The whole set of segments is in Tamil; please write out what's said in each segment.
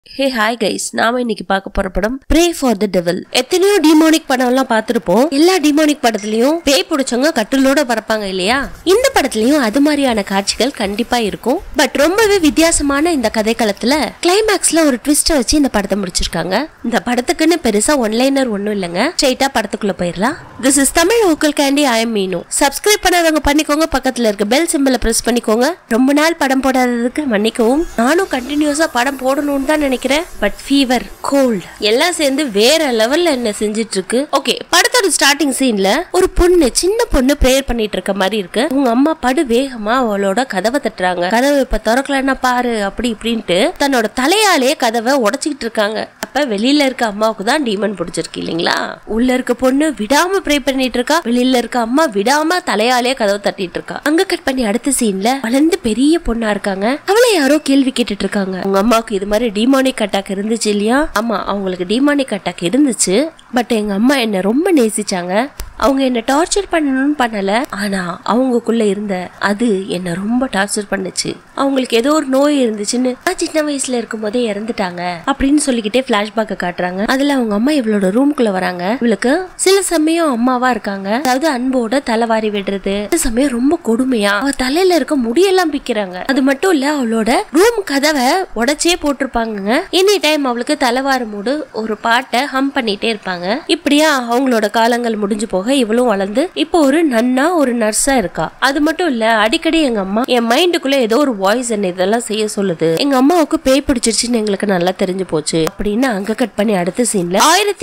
Hey hi guys, நாம இன்னைக்கு பார்க்க போற படம் Pray for the Devil. எத்தனையோ டீமோனிக் படம் எல்லாம் பார்த்திருப்போம். எல்லா டீமோனிக் படத்துலயும் பேய் பிடிச்சவங்க கட்டிலோட பறப்பாங்க இல்லையா? இந்த படத்துலயும் அது மாதிரியான காட்சிகள் கண்டிப்பா இருக்கும். பட் ரொம்பவே வித்தியாசமான இந்த கதைக்களத்துல கிளைமேக்ஸ்ல ஒரு ட்விஸ்ட் வச்சு இந்த படத்தை முடிச்சிருக்காங்க. இந்த படத்துக்குன்னு பெருசா ஒன்லைனர் ஒண்ணும் இல்லங்க. ஸ்ட்ரைட்டா படத்துக்குள்ள போயிடலாம். This is Tamil vocal candy. I am Meenu. Subscribe பண்ணாதவங்க பண்ணிக்கோங்க. பக்கத்துல இருக்க பெல் சிம்பலை பிரஸ் பண்ணிக்கோங்க. ரொம்ப நாள் படம் போடாததுக்கு மன்னிக்கவும். நானும் கண்டினியூஸா படம் போடணும்னு தான் நினைக்கிறேன். பட் ஃபீவர், கோல்ட் எல்லாம் சேர்ந்து வேற லெவல்ல என்ன செஞ்சிட்டு இருக்கு. ஓகே, படத்தோட ஸ்டார்டிங் சீன்ல ஒரு பொண்ணு, சின்ன பொண்ணு பிரேயர் பண்ணிட்டு இருக்க மாதிரி இருக்கு. உங்க அம்மா படு வேகமா அவளோட கதவை தட்டுறாங்க. கதவை இப்ப திறக்கலன்னா பாரு அப்படி இப்படின்ட்டு தன்னோட தலையாலே கதவை உடைச்சிக்கிட்டு இருக்காங்க. அப்ப வெளியில இருக்க அம்மாவுக்கு தான் டீமன் பிடிச்சிருக்கு இல்லைங்களா? உள்ள இருக்க பொண்ணு விடாம ப்ரே பண்ணிட்டு இருக்கா. வெளியில இருக்க அம்மா விடாம தலையாலே கதவை தட்டிட்டு இருக்கா. அங்க கட் பண்ணி அடுத்த சீன்ல வளர்ந்து பெரிய பொண்ணா இருக்காங்க. அவளை யாரோ கேள்வி கேட்டுட்டு இருக்காங்க. உங்க அம்மாவுக்கு இது மாதிரி டீமானிக் அட்டாக் இருந்துச்சு இல்லையா? ஆமா, அவங்களுக்கு டீமானிக் அட்டாக் இருந்துச்சு. பட் எங்க அம்மா என்ன ரொம்ப நேசிச்சாங்க. அவங்க என்ன டார்ச்சர் பண்ணணும்னு பண்ணல, ஆனா அவங்களுக்குள்ள இருந்த அது என்ன ரொம்ப டார்ச்சர் பண்ணுச்சு. அவங்களுக்கு ஏதோ ஒரு நோய் இருந்துச்சுன்னு சின்ன வயசுல இருக்கும் போதே இறந்துட்டாங்க அப்படின்னு சொல்லிக்கிட்டே பிளாஷ்பேக்க காட்டுறாங்க. அதுல அவங்க அம்மா இவளோட ரூம்குள்ள வராங்க. இவளுக்கு சில சமயம் அம்மாவா இருக்காங்க, அதாவது அன்போட தலைவாரி விடுறது, சில சமயம் ரொம்ப கொடுமையா அவ தலையில இருக்க முடியெல்லாம் பிக்கிறாங்க. அது மட்டும் இல்ல, அவளோட ரூம் கதவை உடைச்சே போட்டிருப்பாங்க. எனி டைம் அவளுக்கு தலைவாரும் போது ஒரு பாட்டை ஹம் பண்ணிட்டே இருப்பாங்க. இப்படியா அவங்களோட காலங்கள் முடிஞ்சு போக இவளும் வளர்ந்து இப்போ ஒரு நன்னா ஒரு நர்ஸா இருக்கா. அது மட்டும் இல்ல, அடிக்கடி எங்க அம்மா என் மைண்டுக்குள்ள ஏதோ ஒரு வாய்ஸ் என்ன இதெல்லாம் செய்ய சொல்லுது. எங்க அம்மாவுக்கு பேய் பிடிச்சிருச்சுன்னு எங்களுக்கு நல்லா தெரிஞ்சு போச்சு அப்படின்னு அங்க கட் பண்ணி அடுத்த சீன்ல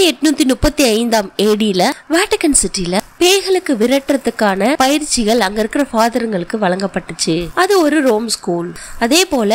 1835 ADல வேட்டிகன் சிட்டில பேய்களுக்கு விரட்டுறதுக்கான பயிற்சிகள் அங்க இருக்கிற ஃபாதருங்களுக்கு வழங்கப்பட்டுச்சு. அது ஒரு ரோம் ஸ்கூல். அதே போல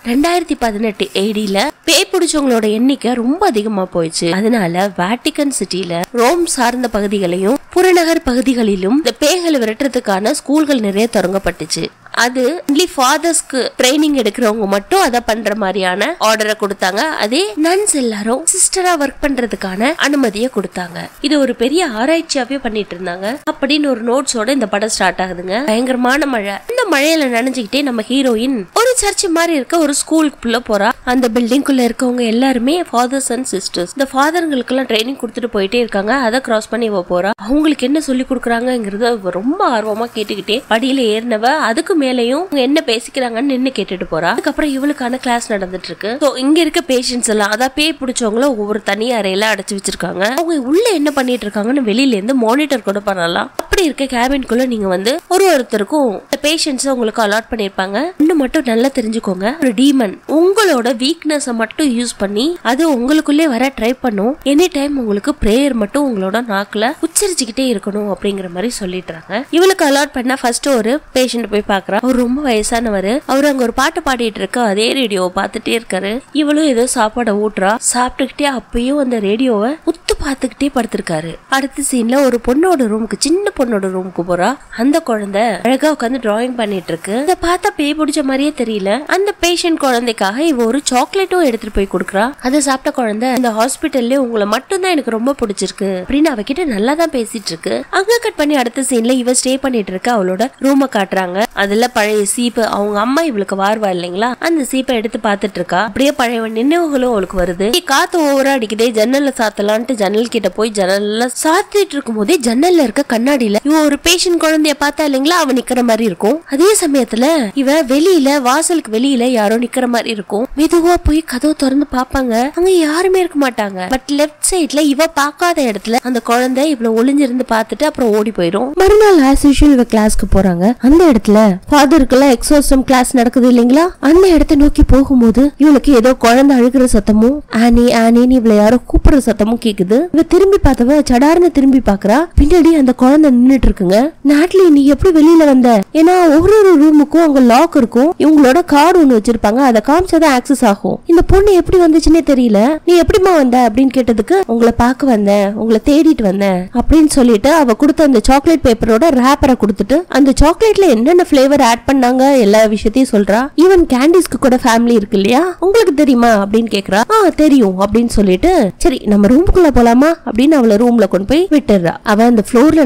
2018 ADல பேய் பிடிச்சவங்களோட எண்ணிக்கை ரொம்ப அதிகமா போயிடுச்சு. அதனால வேட்டிகன் சிட்டில ரோம் சார்ந்த பகுதிகளையும் புறநகர் பகுதிகளிலும் இந்த பேய்களை விரட்டுறதுக்கான ஸ்கூல்கள் நிறைய தொடங்கப்பட்டுச்சு. அது ஒன்லி ஃபாதர்ஸ்க்கு ட்ரைனிங் எடுக்கிறவங்க மட்டும் அதை பண்ற மாதிரியான ஆர்டரை கொடுத்தாங்க. அதே நன்ஸ் எல்லாரும் சிஸ்டரா ஒர்க் பண்றதுக்கான அனுமதியை கொடுத்தாங்க. இது ஒரு பெரிய ஆராய்ச்சியாவே பண்ணிட்டு இருந்தாங்க அப்படின்னு ஒரு நோட்ஸோட இந்த படம் ஸ்டார்ட் ஆகுதுங்க. பயங்கரமான மழை. இந்த மழையில நனைஞ்சுக்கிட்டே நம்ம ஹீரோயின் ஒரு சர்ச் மாதிரி இருக்க ஒரு ஸ்கூலுக்குள்ள போறா. அந்த பில்டிங்குள்ள இருக்கவங்க எல்லாருமே ஃபாதர்ஸ் அண்ட் சிஸ்டர்ஸ். இந்த ஃபாதர்களுக்கு எல்லாம் ட்ரைனிங் கொடுத்துட்டு போயிட்டே இருக்காங்க. அதை கிராஸ் பண்ணி இவ போறா. அவங்களுக்கு என்ன சொல்லி கொடுக்குறாங்கிறத ரொம்ப ஆர்வமா கேட்டுக்கிட்டே படியில ஏறினவ அதுக்கு மேலையும் என்ன பேசிக்கிறாங்கன்னு நின்னு கேட்டுட்டு போறா. அதுக்கப்புறம் இவளுக்கான கிளாஸ் நடந்துட்டு இருக்கு. இங்க இருக்க பேஷண்ட்ஸ் எல்லாம், அதான் பேய் பிடிச்சவங்கள ஒவ்வொரு தனி அறையில அடைச்சு வச்சிருக்காங்க. அவங்க உள்ள என்ன பண்ணிட்டு இருக்காங்கன்னு வெளியில இருந்து மானிட்டர் கூட பண்ணலாம். அப்படி இருக்க கேபின்குள்ள நீங்க வந்து ஒருத்தருக்கும் பேஷண்ட்ஸ் உங்களுக்கு அலாட் பண்ணிருப்பாங்க. இன்னும் மட்டும் நல்லா தெரிஞ்சுக்கோங்க, ஒரு டீமன் உங்களோட வீக்னஸ் மட்டும் யூஸ் பண்ணி அது உங்களுக்குள்ளே வர ட்ரை பண்ணும். எனி டைம் உங்களுக்கு பிரேயர் மட்டும் உங்களோட நாக்குல உச்சரிச்சுக்கிட்டே இருக்கணும் அப்படிங்கிற மாதிரி சொல்லிட்டாங்க. இவளுக்கு அலாட் பண்ண ஃபர்ஸ்ட் ஒரு பேஷண்ட் போய் பாக்குறா. அவர் ரொம்ப வயசானவர். அவரு அங்க ஒரு பாட்டு பாடிட்டு இருக்க அதே ரேடியோவை பார்த்துட்டே இருக்காரு. இவளும் ஏதோ சாப்பாடை ஊட்டுறா. சாப்பிட்டுக்கிட்டே அப்பயும் அந்த ரேடியோவை உத்து பார்த்துக்கிட்டே படுத்திருக்காரு. அடுத்த சீன்ல ஒரு பொண்ணோட ரூமுக்கு, சின்ன பொண்ணோட ரூமுக்கு போறா. அந்த குழந்தை அழகா உட்காந்து டிராயிங் பண்ணிட்டு இருக்கு. இத பார்த்தா பேய் பிடிச்ச மாதிரியே தெரியல. அந்த பேஷண்ட் குழந்தைக்காக இவ ஒரு சாக்லேட்டும் எடுத்துட்டு போய் கொடுக்குறா. அதை சாப்பிட்ட குழந்தை, இந்த ஹாஸ்பிட்டல்ல உங்களை மட்டும் தான் எனக்கு ரொம்ப பிடிச்சிருக்கு அப்படின்னு அவகிட்ட நல்லா தான் பேசிட்டு இருக்கு. அங்க கட் பண்ணி அடுத்த சீன்ல இவ ஸ்டே பண்ணிட்டு இருக்க அவளோட ரூமை காட்டுறாங்க. அதுல பழைய சீப்பு, அவங்க அம்மா இவளுக்கு வார்வா இல்லைங்களா, அந்த சீப்பை எடுத்து பாத்துட்டு இருக்கா. அப்படியே பழைய நினைவுகளும் அவளுக்கு வருது. காத்து ஓவரா அடிக்குதே, ஜன்னல்ல சாத்தலான்ட்டு ஜன்னல் கிட்ட போய் ஜன்னல்ல சாத்திட்டு இருக்கும் போதே ஜன்னல்ல இருக்க கண்ணாடியில இவ ஒரு பேஷண்ட் குழந்தைய பார்த்தா இல்லைங்களா, அவ நிக்கிற மாதிரி இருக்கும். அதே சமயத்துல இவ வெளியில வாசலுக்கு வெளியில யாரோ நிக்கிற மாதிரி இருக்கும். மெதுவா போய் கதவு திறந்து பாப்பாங்க. அங்க யாருமே இருக்க மாட்டாங்க. பட் லெப்ட் சைட்ல இவ பாக்காத இடத்துல அந்த குழந்தை இவ்வளவு ஒளிஞ்சிருந்து பாத்துட்டு அப்புறம் ஓடி போயிரும். மறுநாள் ஆஸ் யூசுவல் இவ கிளாஸ்க்கு போறாங்க. அந்த இடத்துல ஃபாதருக்குள்ள எக்ஸோசம் கிளாஸ் நடக்குது இல்லைங்களா, அந்த இடத்தை நோக்கி போகும்போது இவளுக்கு ஏதோ குழந்தை அழுகிற சத்தமும் ஆனி ஆனின்னு இவளை யாரோ கூப்பிடுற சத்தமும் கேக்குது. இவ திரும்பி பார்த்தவ சடார்னு திரும்பி பாக்குறா. பின்னாடி அந்த குழந்தை நின்னுட்டு இருக்குங்க. நாட்லி, நீ எப்படி வெளியில வந்த? ஏன்னா ஒவ்வொரு ரூமுக்கும் அங்க லாக் இருக்கும். இவங்களோட கார்டு ஒண்ணு வச்சிருப்பாங்க. அதை காமிச்சாதான் ஆக்சஸ் ஆகும். இந்த பொண்ணு எப்படி வந்துச்சுன்னே தெரியல. நீ எப்படிமா வந்த அப்படின்னு கேட்டதுக்கு, உங்களை பார்க்க வந்தேன், உங்களை தேடிட்டு வந்தேன் அப்படின்னு சொல்லிட்டு அவ கொடுத்த அந்த சாக்லேட் பேப்பரோட ரேப்பரை கொடுத்துட்டு அந்த சாக்லேட்ல என்னென்ன பிளேவர் ஆட் பண்ணாங்க எல்லா விஷயத்தையும் சொல்றா. ஈவன் கேண்டிஸ்க்கு கூட ஃபேமிலி இருக்கு இல்லையா, உங்களுக்கு தெரியுமா அப்படின்னு கேக்குறா. தெரியும் அப்படின்னு சொல்லிட்டு, சரி நம்ம ரூமுக்குள்ள போலாமா அப்படின்னு அவளை ரூம்ல கொண்டு போய் விட்டுறா. அவ அந்த ஃப்ளோர்ல நடக்கும்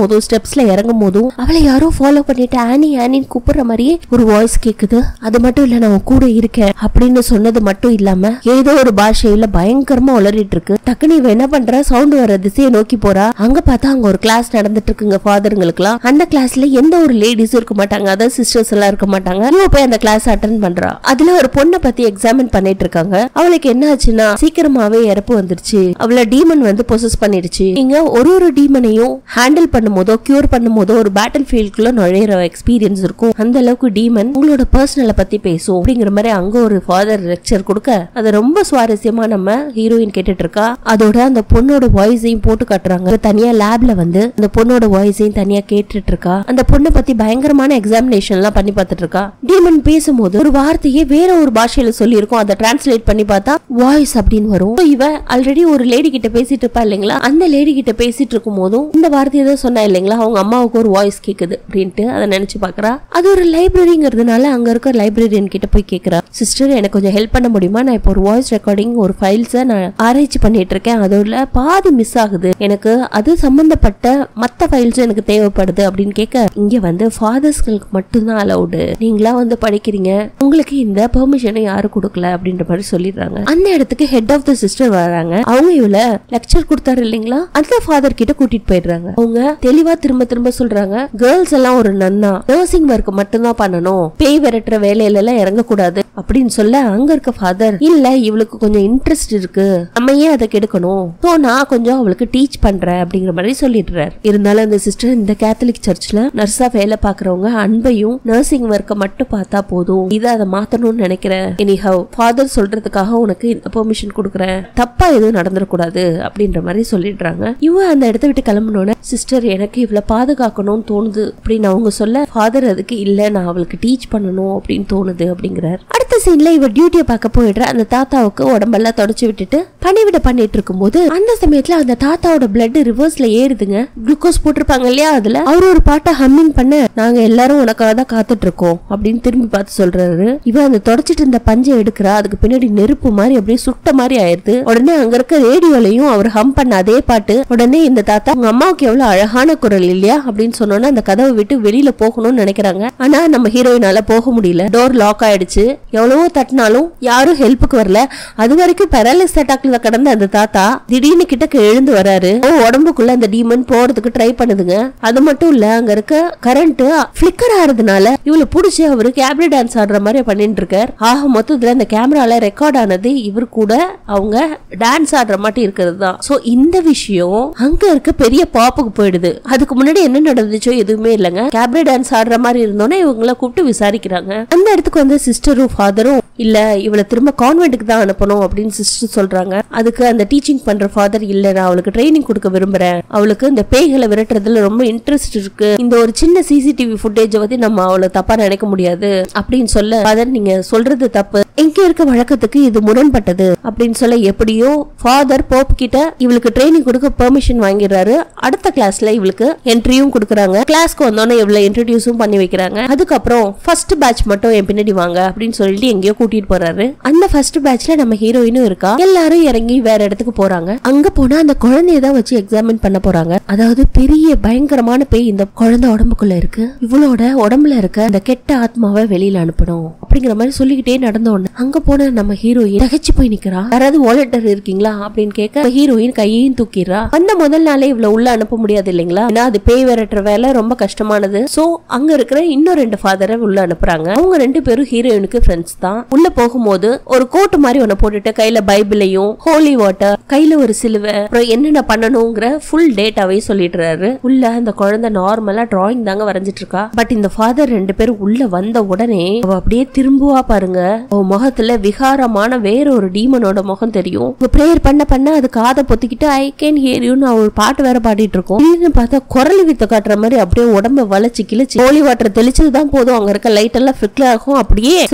போதும் ஸ்டெப்ஸ்ல இறங்கும் போதும் அவளை யாரோ ஃபாலோ பண்ணிட்டு ஆனி ஆனின்னு கூப்பிடுற மாதிரியே ஒரு வாய்ஸ் கேக்குது. அது மட்டும் இல்ல நான் கூட இருக்கேன் அப்படின்னு சொன்னது மட்டும் இல்லாம ஏதோ ஒரு பாஷையில பயங்கரமா உளறிட்டு இருக்கு. டக்குனு இவ என்ன பண்றா, சவுண்ட் வர திசையை நோக்கி போறா. அங்க பார்த்தா அங்க ஒரு கிளாஸ் நடந்துட்டு இருக்குங்க ஃபாதருங்களுக்குலாம். அந்த கிளாஸ்ல எந்த ஒரு லேடிஸும் இருக்க மாட்டாங்க, அதாவது சிஸ்டர்ஸ் எல்லாம் இருக்க மாட்டாங்க. இவ போய் அந்த கிளாஸ் அட்டென்ட் பண்றா. அதுல ஒரு பொண்ணை பத்தி எக்ஸாமின் பண்ணிட்டு இருக்காங்க. அவளுக்கு என்ன ஆச்சுன்னா சீக்கிரமாவே இறப்பு வந்துருச்சு. அவளை டீமன் வந்து பொசஸ் பண்ணிடுச்சு. நீங்க ஒரு டீமனையும் ஹேண்டில் பண்ணும்போதோ கியூர் பண்ணும்போதோ ஒரு பேட்டில் ஃபீல்டுக்குள்ள நுழையிற எக்ஸ்பீரியன்ஸ் இருக்கும். அந்த அளவுக்கு டீமன் உங்களோட பர்சனலை பத்தி பேசும் அப்படிங்கிற மாதிரி அங்க ஒரு ஃபாதர் லெக்சர் கொடுக்க அது ரொம்ப சுவாரஸ்யமா நம்ம ஹீரோயின் கேட்டுட்டு இருக்கா. அதோட அந்த பொண்ணோட வாய்ஸையும் போட்டு காட்டுறாங்க. தனியா லேப்ல வந்து அந்த பொண்ணோட வாய்ஸையும் தனியா கேட்டுட்டு இருக்கா. அந்த பொண்ணை பத்தி பயங்கரமான எக்ஸாமினேஷன் எல்லாம் பண்ணி பார்த்துட்டு இருக்கா. டீமன் பேசும்போது ஒரு வார்த்தையே வேற ஒரு பாஷையில சொல்லி இருக்கும். அதை டிரான்ஸ்லேட் பண்ணி பார்த்தா வாய்ஸ் அப்படின்னு வரும். இவ ஆல்ரெடி ஒரு லேடி கிட்ட பேசிட்டு இருப்பா இல்லைங்களா, அந்த லேடி கிட்ட பேசிட்டு இருக்கும் போதும் இந்த வார்த்தையை தான் சொன்னா இல்லைங்களா, அவங்க அம்மாவுக்கு ஒரு வாய்ஸ் கேக்குது அப்படின்ட்டு அதை நினைச்சு பாக்குறா. அது ஒரு லைப்ரரிங்கிறதுனால அங்க இருக்க லைப்ரரியன் கிட்ட போய் கேக்குறா, சிஸ்டர் எனக்கு கொஞ்சம் ஹெல்ப் பண்ண முடியுமா, நான் இப்போ ஒரு வாய்ஸ் ரெக்கார்டிங் ஒரு ஃபைல்ஸை நான் ஆராய்ச்சி பண்ணிட்டு இருக்கேன், அதோட பாதி மிஸ் ஆகுது, எனக்கு அது சம்பந்தப்பட்ட மத்த ஃபைல்ஸும் எனக்கு தேவைப்படுது அப்படின்னு கேட்க, இங்க வந்து ஃபாதர்ஸ்களுக்கு மட்டும்தான் அலவுடு, நீங்களா வந்து படிக்கிறீங்க, உங்களுக்கு இந்த பெர்மிஷனை யாரும் கொடுக்கல அப்படின்ற மாதிரி சொல்லிடுறாங்க. அந்த இடத்துக்கு ஹெட் ஆஃப் த சிஸ்டர் வராங்க. அவங்க இவள லெக்சர் கொடுத்தாரு இல்லைங்களா, அந்த ஃபாதர் கிட்ட கூட்டிட்டு போயிடுறாங்க. அவங்க தெளிவா திரும்ப திரும்ப சொல்றாங்க, கேர்ள்ஸ் எல்லாம் ஒரு நன்னா நர்சிங் ஒர்க் மட்டும்தான் பண்ணணும், பேய் விரட்டுற வேலையில எல்லாம் இறங்க கூடாது அப்படின்னு சொல்ல, அங்க இருக்க ஃபாதர் இல்ல இவளுக்கு கொஞ்சம் இன்ட்ரெஸ்ட் இருக்கு, நம்ம ஏன் அதை கெடுக்கணும், சோ நான் கொஞ்சம் அவளுக்கு டீச் பண்றேன் அப்படிங்கிற மாதிரி சொல்லிடுறாரு. இருந்தாலும் அந்த சிஸ்டர் இந்த கேத்தலிக் சர்ச்ல நர்ஸா வேலை பாக்குறவங்க அன்பையும் நர்சிங் ஒர்க்க மட்டும் பார்த்தா போதும், இதை அதை மாத்தணும்னு நினைக்கிறேன், எனிஹவ் ஃபாதர் சொல்றதுக்காக உனக்கு இந்த பெர்மிஷன் கொடுக்குறேன், தப்பா எதுவும் நடந்துடக்கூடாது அப்படின்ற மாதிரி சொல்லிடுறாங்க. இவ அந்த இடத்த விட்டு கிளம்பணும்னு, சிஸ்டர் எனக்கு இவ்வளவு பாதுகாக்கணும்னு தோணுது அப்படின்னு அவங்க சொல்ல, ஃபாதர் அதுக்கு இல்ல நான் அவளுக்கு டீச் பண்ணணும் அப்படின்னு தோணுது அப்படிங்கிறார். அடுத்த சீன்ல இவ டியூட்டியை பார்க்க போயிடுற. அந்த தாத்தாவுக்கு உடம்பெல்லாம் தொடச்சு விட்டுட்டு பணிவிட பண்ணிட்டு இருக்கும் போது அந்த சமயத்துல அந்த தாத்தாவோட பிளட் ரிவர்ஸ்ல ஏறுதுங்க. குளுக்கோஸ் போட்டிருப்பாங்க இல்லையா, அதுல அவரு ஒரு பாட்டை ஹம்மிங் பண்ண, நாங்க எல்லாரும் உனக்காக தான் காத்துட்டு இருக்கோம் அப்படின்னு திரும்பி பார்த்து சொல்றாரு. இவ அந்த தொடச்சிட்டு இருந்த பஞ்சை எடுக்கிறா, அதுக்கு பின்னாடி நெருப்பு மாதிரி அப்படியே சுட்ட மாதிரி ஆயிருது. உடனே அங்க இருக்க ரேடியோலையும் அவர் ஹம் பண்ண அதே பாட்டு. உடனே இந்த தாத்தா உங்க அம்மாவுக்கு எவ்வளவு அழகான குரல் இல்லையா அப்படின்னு சொன்னோன்னா அந்த கதவை விட்டு வெளியில போகணும்னு நினைக்கிறாங்க. ஆனா நம்ம ஹீரோயினால போக முடியல, டோர் லாக் ஆயிடுச்சு. எவ்வளவோ தட்டினாலும் யாரும் ஹெல்ப்புக்கு வரல. அது வரைக்கும் பெராலிஸ் அட்டாக்ல கடந்த அந்த தாத்தா திடீர்னு கிட்ட எழுந்து வராரு. உடம்புக்குள்ள அந்த டீமன் போறதுக்கு ட்ரை பண்ணுதுங்க. அது மட்டும் இல்ல அங்க இருக்க கரண்ட் பிளிக்கர் ஆறதுனால இவளை புடிச்சு அவரு கேப்ரி டான்ஸ் ஆடுற மாதிரி பண்ணிட்டு இருக்காரு. ஆக மொத்தத்துல அந்த கேமரால ரெக்கார்ட் ஆனது இவர் கூட அவங்க டான்ஸ் ஆடுற மாதிரி இருக்கிறது தான். சோ இந்த விஷயம் அங்க இருக்க பெரிய பாப்புக்கு போயிடுது. அதுக்கு முன்னாடி என்ன நடந்துச்சோ எதுவுமே இல்லங்க. கேப்ரி டான்ஸ் ஆடுற மாதிரி இருந்தோன்னே இவங்கள கூப்பிட்டு விசாரிக்கிறாங்க. அந்த இடத்துக்கு வந்து சிஸ்டரும் ஃபாதரும் இல்ல இவளை திரும்ப கான்வென்ட்டுக்கு தான் அனுப்பணும் அப்படின்னு சிஸ்டர் சொல்றாங்க. அதுக்கு அந்த டீச்சிங் பண்ற ஃபாதர் இல்ல நான் அவளுக்கு ட்ரைனிங் கொடுக்க விரும்புறேன், அவளுக்கு இந்த பேய்களை விரட்டுறதுல ரொம்ப இன்ட்ரெஸ்ட் இருக்கு, இந்த ஒரு சின்ன சிசிடிவி ஃபுட்டேஜ் பத்தி நம்ம அவளை தப்பா நினைக்க முடியாது அப்படின்னு சொல்ல, ஃபாதர் நீங்க சொல்றது தப்பு, எங்க இருக்க வழக்கத்துக்கு இது முரண்பட்டது அப்படின்னு சொல்ல, எப்படியோ ஃபாதர் போப் கிட்ட இவளுக்கு ட்ரைனிங் கொடுக்க பெர்மிஷன் வாங்கிடுறாரு. அடுத்த கிளாஸ்ல இவளுக்கு என்ட்ரியும் கொடுக்குறாங்க. கிளாஸ்க்கு வந்தோன்னே இவளை இன்ட்ரோடியூஸும் பண்ணி வைக்கிறாங்க. அதுக்கப்புறம் ஃபர்ஸ்ட் பேட்ச் மட்டும் என் பின்னாடி வாங்க அப்படின்னு சொல்லிட்டு எங்கேயோ கூட்டிட்டு போறாரு. அந்த ஃபர்ஸ்ட் பேட்ச்ல நம்ம ஹீரோயினும் இருக்கா. எல்லாரும் இறங்கி வேற இடத்துக்கு போறாங்க. அங்க போனா அந்த குழந்தைய தான் வச்சு எக்ஸாமின் பண்ண போறாங்க. அதாவது பெரிய பயங்கரமான பேய் இந்த குழந்தை உடம்புக்குள்ள இருக்கு, இவளோட உடம்புல இருக்க அந்த கெட்ட ஆத்மாவை வெளியில அனுப்பணும் அப்படிங்கிற மாதிரி சொல்லிக்கிட்டே நடந்தோன்னு அங்க போன நம்ம ஹீரோயின் தகச்சு போய் நிக்கிறா. யாராவது வாலண்டியர் இருக்கீங்களா அப்படின்னு கேட்க ஹீரோயின் கையையும் தூக்கிடுறா. அந்த முதல் நாளே இவ்வளவு உள்ள அனுப்ப முடியாது இல்லைங்களா, ஏன்னா அது பேய் விரட்டுற வேலை ரொம்ப கஷ்டமானது. சோ அங்க இருக்கிற இன்னும் 2 ஃபாதரை உள்ள அனுப்புறாங்க. அவங்க 2 பேரும் ஹீரோயினுக்கு ஃப்ரெண்ட்ஸ் தான். உள்ள போகும்போது ஒரு கோட் மாதிரி ஒண்ணு போட்டுட்டு கையில பைபிளையும் ஹோலி வாட்டர் கையில ஒரு சிலுவை அப்புறம் என்னென்ன பண்ணணுங்கிற ஃபுல் டேட்டாவே சொல்லிடுறாரு. உள்ள அந்த குழந்தை நார்மலா டிராயிங் தாங்க வரைஞ்சிட்டு இருக்கா. பட் இந்த ஃபாதர் 2 பேரும் உள்ள வந்த உடனே அவ அப்படியே திரும்புவா பாருங்க. அவ முகத்துல விகாரமான வேற ஒரு டீமனோட முகம் தெரியும். பிரேயர் பண்ண பண்ண அது காதை பொத்திக்கிட்டு ஐ கேன் ஹியர் யூன்னு ஒரு பாட்டு வேற பாடிட்டு இருக்கும். திடீர்னு பார்த்தா குரல் வித்த காட்டுற மாதிரி அப்படியே உடம்ப வளைச்சு கிழிச்சு ஹோலி வாட்டர் தெளிச்சதுதான் போதும், அங்க இருக்க லைட் எல்லாம் ஃபிக்ல ஆகும், அப்படியே செவுத்து மேல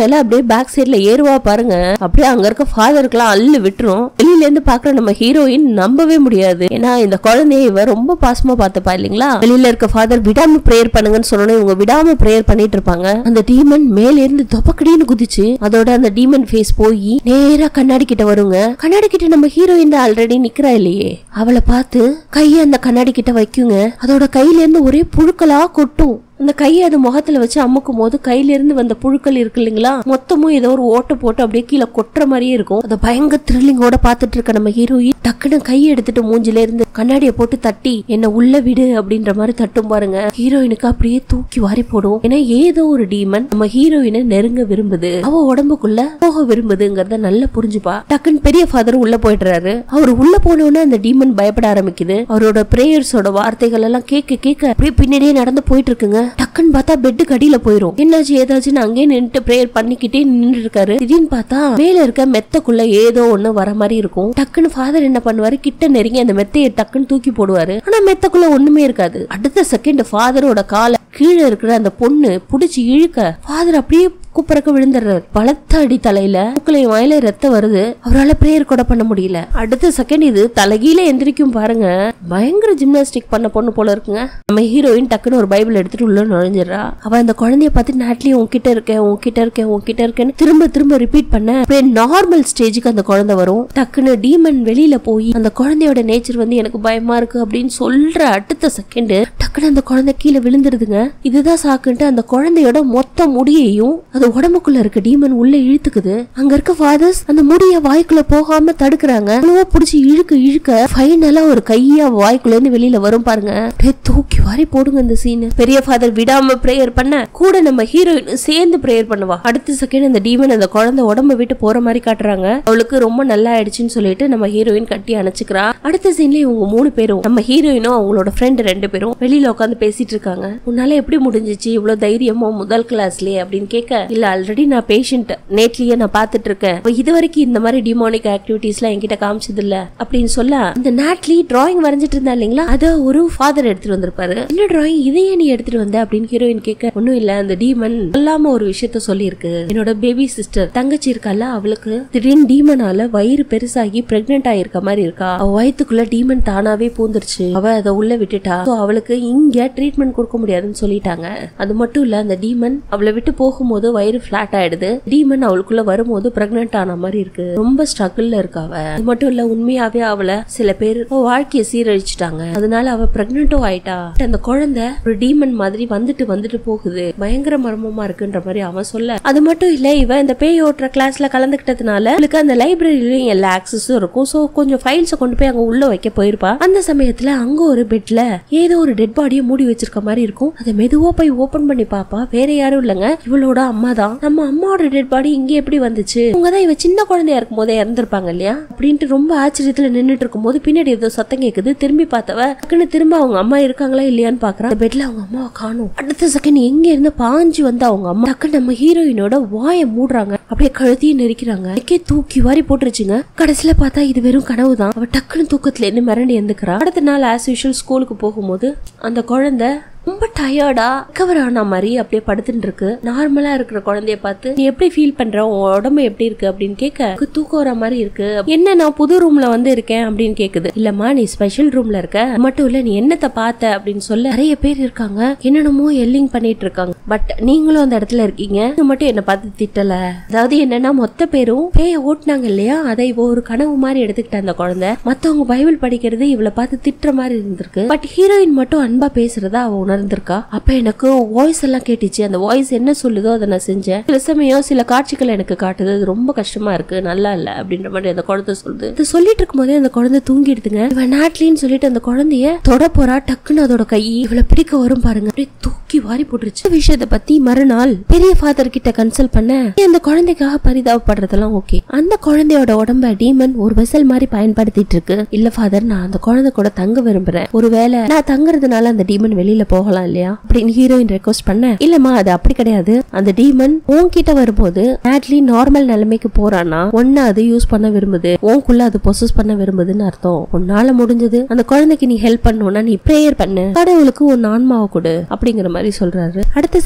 மேல அப்படியே பேக் சைட்ல ஏறுவா பாருங்க. அப்படியே அங்க இருக்க ஃபாதருக்குலாம் அள்ளு விட்டுரும். வெளியில இருந்து பாக்குற நம்ம ஹீரோயின் நம்பவே முடியாது. ஏன்னா இந்த குழந்தைய இவ ரொம்ப பாசமா பாத்துப்பா இல்லீங்களா. வெளியில இருக்க ஃபாதர் விடாம பிரேயர் பண்ணுங்கன்னு சொன்னோன்னே இவங்க விடாம பிரேயர் பண்ணிட்டு இருப்பாங்க. அந்த டீமன் மேல இருந்து தொப்பக்கடின்னு குதிச்சு அதோட அந்த டீமன் ஃபேஸ் போய் நேரா கண்ணாடி கிட்ட வருங்க. கண்ணாடி கிட்ட நம்ம ஹீரோயின் தான் ஆல்ரெடி நிக்கிறா இல்லையே, அவளை பார்த்து கைய அந்த கண்ணாடி கிட்ட வைக்குங்க. அதோட கையில இருந்து ஒரே புழுக்களா கொட்டும். அந்த கையை அது முகத்துல வச்சு அமுக்கும் போது கையில இருந்து வந்த புழுக்கள் இருக்கு இல்லைங்களா, மொத்தமும் ஏதோ ஒரு ஓட்ட போட்டு அப்படியே கீழே கொட்டுற மாதிரியே இருக்கும். அதை பயங்கர த்ரில்லிங்கோட பாத்துட்டு இருக்க நம்ம ஹீரோயின் டக்குன்னு கையை எடுத்துட்டு மூஞ்சில இருந்து கண்ணாடியை போட்டு தட்டி என்ன உள்ள விடு அப்படின்ற மாதிரி தட்டும் பாருங்க. ஹீரோயினுக்கு அப்படியே தூக்கி வாரி போடும். ஏன்னா ஏதோ ஒரு டீமன் நம்ம ஹீரோயினை நெருங்க விரும்புது, அவ உடம்புக்குள்ள போக விரும்புதுங்கிறத நல்லா புரிஞ்சுப்பா. டக்குன்னு பெரிய ஃபாதர் உள்ள போயிடுறாரு. அவர் உள்ள போனோன்னு அந்த டீமன் பயப்பட ஆரம்பிக்குது. அவரோட பிரேயர்ஸோட வார்த்தைகள் எல்லாம் கேட்க கேட்க அப்படியே பின்னாடியே நடந்து போயிட்டு இருக்குங்க. டக்குன்னு பார்த்தா பெட்டுக்கு அடியில போயிரும். என்னாச்சு ஏதாச்சுன்னு அங்கே நின்று பிரேயர் பண்ணிக்கிட்டே நின்று இருக்காரு. திடீர்னு பார்த்தா மேல இருக்க மெத்தக்குள்ள ஏதோ ஒண்ணு வர மாதிரி இருக்கும். டக்குன்னு ஃபாதர் என்ன பண்ணுவாரு, கிட்ட நெருங்கி அந்த மெத்தையை டக்குன்னு தூக்கி போடுவாரு. ஆனா மெத்தக்குள்ள ஒண்ணுமே இருக்காது. அடுத்த செகண்ட் ஃபாதரோட காலை கீழே இருக்கிற அந்த பொண்ணு புடிச்சு இழுக்க ஃபாதர் அப்படியே குப்பறக்க விழுந்துடுறாரு. பலத்த அடி தலையில மூக்குலையும் வாயில ரத்தம் வருது. அவரால் பிரேயர் கூட பண்ண முடியல. அடுத்த செகண்ட் இது தலைகீழ எந்திரிக்கும் பாருங்க. பயங்கர ஜிம்னாஸ்டிக் பண்ண பொண்ணு போல இருக்குங்க. நம்ம ஹீரோயின் டக்குன்னு ஒரு பைபிள் எடுத்துட்டு உள்ள நுழைஞ்சிடறா. அவ அந்த குழந்தைய பார்த்து நாட்லி உன்கிட்ட இருக்கேன் உன்கிட்ட இருக்கேன் உன்கிட்ட இருக்கேன்னு திரும்ப திரும்ப ரிப்பீட் பண்ண அப்படியே நார்மல் ஸ்டேஜுக்கு அந்த குழந்தை வரும். டக்குன்னு டீமன் வெளியில போய் அந்த குழந்தையோட நேச்சர் வந்து எனக்கு பயமா இருக்கு அப்படின்னு சொல்ற அடுத்த செகண்ட் டக்குன்னு அந்த குழந்தை கீழே விழுந்துருதுங்க. இதுதான் சாக்குன்ட்டு அந்த குழந்தையோட மொத்த முடியையும் அது உடம்புக்குள்ள இருக்க டீமன் உள்ள இழுத்துக்குது. அங்க இருக்க ஃபாதர்ஸ் அந்த முடிய வாய்க்குள்ள போகாம தடுக்கிறாங்க. புடிச்சு இழுக்க இழுக்க ஃபைனலா ஒரு கையா வாய்க்குள்ள இருந்து வெளியில வரும் பாருங்க. தூக்கி வாரி போடுங்க இந்த சீன். பெரிய ஃபாதர் விடாம பிரேயர் பண்ண கூட நம்ம ஹீரோயின் சேர்ந்து பிரேயர் பண்ணுவா. அடுத்த செகண்ட் அந்த டீமன் அந்த குழந்தை உடம்ப விட்டு போற மாதிரி காட்டுறாங்க. அவளுக்கு ரொம்ப நல்லா ஆயிடுச்சுன்னு சொல்லிட்டு நம்ம ஹீரோயின் கட்டி அணைச்சுக்கிறா. அடுத்த சீன்ல இவங்க 3 பேரும் நம்ம ஹீரோயினும் அவங்களோட ஃப்ரெண்ட் 2 பேரும் வெளியில உட்காந்து பேசிட்டு இருக்காங்க. உன்னால எப்படி முடிஞ்சிச்சு இவ்வளவு தைரியமோ முதல் கிளாஸ்லயே அப்படின்னு கேட்க, இல்ல ஆல்ரெடி நான் பேஷண்ட் நேட்லயே நான் பாத்துட்டு இருக்கேன், இது வரைக்கும் இந்த மாதிரி டிமோனிக் ஆக்டிவிட்டிஸ் எல்லாம் என்கிட்ட காமிச்சது இல்ல அப்படின்னு சொல்ல, இந்த நாட்லி டிராயிங் வரைஞ்சிட்டு இருந்தா இல்லைங்களா, அத ஒரு ஃபாதர் எடுத்துட்டு வந்திருப்பாரு. என்ன டிராயிங் இதையே நீ எடுத்துட்டு வந்த அப்படின்னு ஹீரோயின் கேட்க, ஒன்னும் இல்ல அந்த டீமன் சொல்லாம ஒரு விஷயத்த சொல்லி இருக்கு. என்னோட பேபி சிஸ்டர் தங்கச்சி இருக்கால, அவளுக்கு திடீர்னு டீமனால வயிறு பெருசாகி பிரெக்னென்ட் ஆயிருக்க மாதிரி இருக்கா. அவ வயிற்றுக்குள்ள டீமன் தானாவே பூந்துருச்சு. அவ அதை உள்ள விட்டுட்டா. அவளுக்கு இங்க ட்ரீட்மெண்ட் கொடுக்க முடியாதுன்னு சொல்லிட்டாங்க. அது மட்டும் இல்ல அந்த டீமன் அவளை விட்டு போகும்போது வயிறு பிளாட் ஆயிடுது. டீமன் அவளுக்குள்ள வரும்போது பிரெக்னென்ட் ஆன மாதிரி இருக்கு. ரொம்ப ஸ்ட்ரகிள்ல இருக்கா அவ. அது மட்டும் இல்ல உண்மையாவே அவளை சில பேர் வாழ்க்கைய சீரழிச்சுட்டாங்க. அதனால அவ பிரெக்னென்ட்டும் ஆயிட்டா. அந்த குழந்தை ஒரு டீமன் மாதிரி வந்துட்டு வந்துட்டு போகுது. பயங்கர மர்மமா இருக்குன்ற மாதிரி அவன் சொல்ல, அது மட்டும் இல்ல இவ இந்த பேய் ஓட்டுற கிளாஸ்ல கலந்துகிட்டதுனால அவளுக்கு அந்த லைப்ரரியிலும் எல்லா ஆக்சஸும் இருக்கும். சோ கொஞ்சம் ஃபைல்ஸ் கொண்டு போய் அங்க உள்ள வைக்க போயிருப்பா. அந்த சமயத்துல அங்க ஒரு பெட்ல ஏதோ ஒரு டெட் பாடியை மூடி வச்சிருக்க மாதிரி இருக்கும். அதை மெதுவா போய் ஓபன் பண்ணி பாப்பா. வேற யாரும் இல்லங்க, இவளோட அம்மா தான். நம்ம அம்மாவோட டெட் பாடி இங்க எப்படி வந்துச்சு, உங்கதான் இவ சின்ன குழந்தையா இருக்கும் போதே இறந்திருப்பாங்க இல்லையா அப்படின்ட்டு ரொம்ப ஆச்சரியத்துல நின்னுட்டு இருக்கும் போது பின்னாடி ஏதோ சத்தம் கேக்குது. திரும்பி பார்த்தவ திரும்ப அவங்க அம்மா இருக்காங்களா இல்லையான்னு பாக்குறா. பெட்ல அவங்க அம்மாவை காணும். அடுத்த செகண்ட் எங்க இருந்து பாஞ்சு வந்து அவங்க அம்மா டக்குன்னு நம்ம ஹீரோயினோட வாயை மூடுறாங்க. அப்படியே கழுத்தையும் நெரிக்கிறாங்க. தூக்கி வாரி போட்டுருச்சுங்க. கடைசியில பார்த்தா இது வெறும் கனவுதான். அவ டக்குன்னு தூக்கத்துல இருந்து மிரண்டு எந்துக்கிறா. அடுத்த நாள் ஆஸ் யூஷுவல் ஸ்கூலுக்கு போகும்போது அந்த குழந்தை ரொம்ப டயர்டா கவர் ஆன மாதிரி அப்படியே படுத்துட்டு இருக்கு. நார்மலா இருக்கிற குழந்தைய பார்த்து நீ எப்படி ஃபீல் பண்ற, உடம்பு எப்படி இருக்கு அப்படின்னு கேட்க, தூக்கம் வர மாதிரி இருக்கு. என்ன நான் புது ரூம்ல வந்து இருக்கேன் அப்படின்னு கேக்குது. இல்லம்மா நீ ஸ்பெஷல் ரூம்ல இருக்க, மட்டும் இல்ல நீ என்னத்தை பார்த்த அப்படின்னு சொல்ல, நிறைய பேர் இருக்காங்க என்னென்னமோ எல்லிங் பண்ணிட்டு இருக்காங்க, பட் நீங்களும் அந்த இடத்துல இருக்கீங்க, மட்டும் என்ன பார்த்து திட்டல. அதாவது என்னன்னா மொத்த பேரும் பேய ஓட்டுனாங்க இல்லையா, அதை இவ ஒரு கனவு மாதிரி எடுத்துக்கிட்ட அந்த குழந்தை. மத்தவங்க பைபிள் படிக்கிறது இவளை பார்த்து திட்டுற மாதிரி இருந்திருக்கு. பட் ஹீரோயின் மட்டும் அன்பா பேசுறதா அவ உணர்ந்திருக்கா. அப்ப எனக்கு வாய்ஸ் எல்லாம் கேட்டுச்சு. அந்த வாய்ஸ் என்ன சொல்லுதோ அதை நான் செஞ்சேன். சில சமயம் சில காட்சிகள் எனக்கு காட்டுது, அது ரொம்ப கஷ்டமா இருக்கு, நல்லா இல்ல அப்படின்ற மாதிரி அந்த குழந்தை சொல்லுது. இது சொல்லிட்டு இருக்கும் போதே அந்த குழந்தை தூங்கிடுதுங்க. இவன் நாட்லின்னு சொல்லிட்டு அந்த குழந்தைய தொட போறா. டக்குன்னு அதோட கை இவளை பிடிக்க வரும் பாருங்க. அப்படியே தூக்கி வாரி போட்டுருச்சு. விஷயத்தை பத்தி மறுநாள் பெரிய ஃபாதர் கிட்ட கன்சல்ட் பண்ண, அந்த குழந்தைக்காக பரிதாபப்படுறதெல்லாம் ஓகே, அந்த குழந்தையோட உடம்ப டீமன் ஒரு வெசல் மாதிரி பயன்படுத்திட்டு இருக்கு. இல்ல ஃபாதர் நான் அந்த குழந்தை கூட தங்க விரும்புறேன், ஒருவேளை நான் தங்குறதுனால அந்த டீமன் வெளியில போகலாம் இல்லையா அப்படின்னு ஹீரோயின் ரெக்வஸ்ட் பண்ண, இல்லம்மா அது அப்படி கிடையாது, அந்த டீமன் உன்கிட்ட வரும்போது நாட்லி நார்மல் நிலைமைக்கு போறானா ஒன்னு அது யூஸ் பண்ண விரும்புது, உனக்குள்ள அது பொசஸ் பண்ண விரும்புதுன்னு அர்த்தம். உன்னால முடிஞ்சது அந்த குழந்தைக்கு நீ ஹெல்ப் பண்ணணும்னா நீ பிரேயர் பண்ணு, கடவுளுக்கு ஒரு ஆன்மாவை கொடு அப்படிங்கிற மாதிரி சொல்றாரு. அடுத்த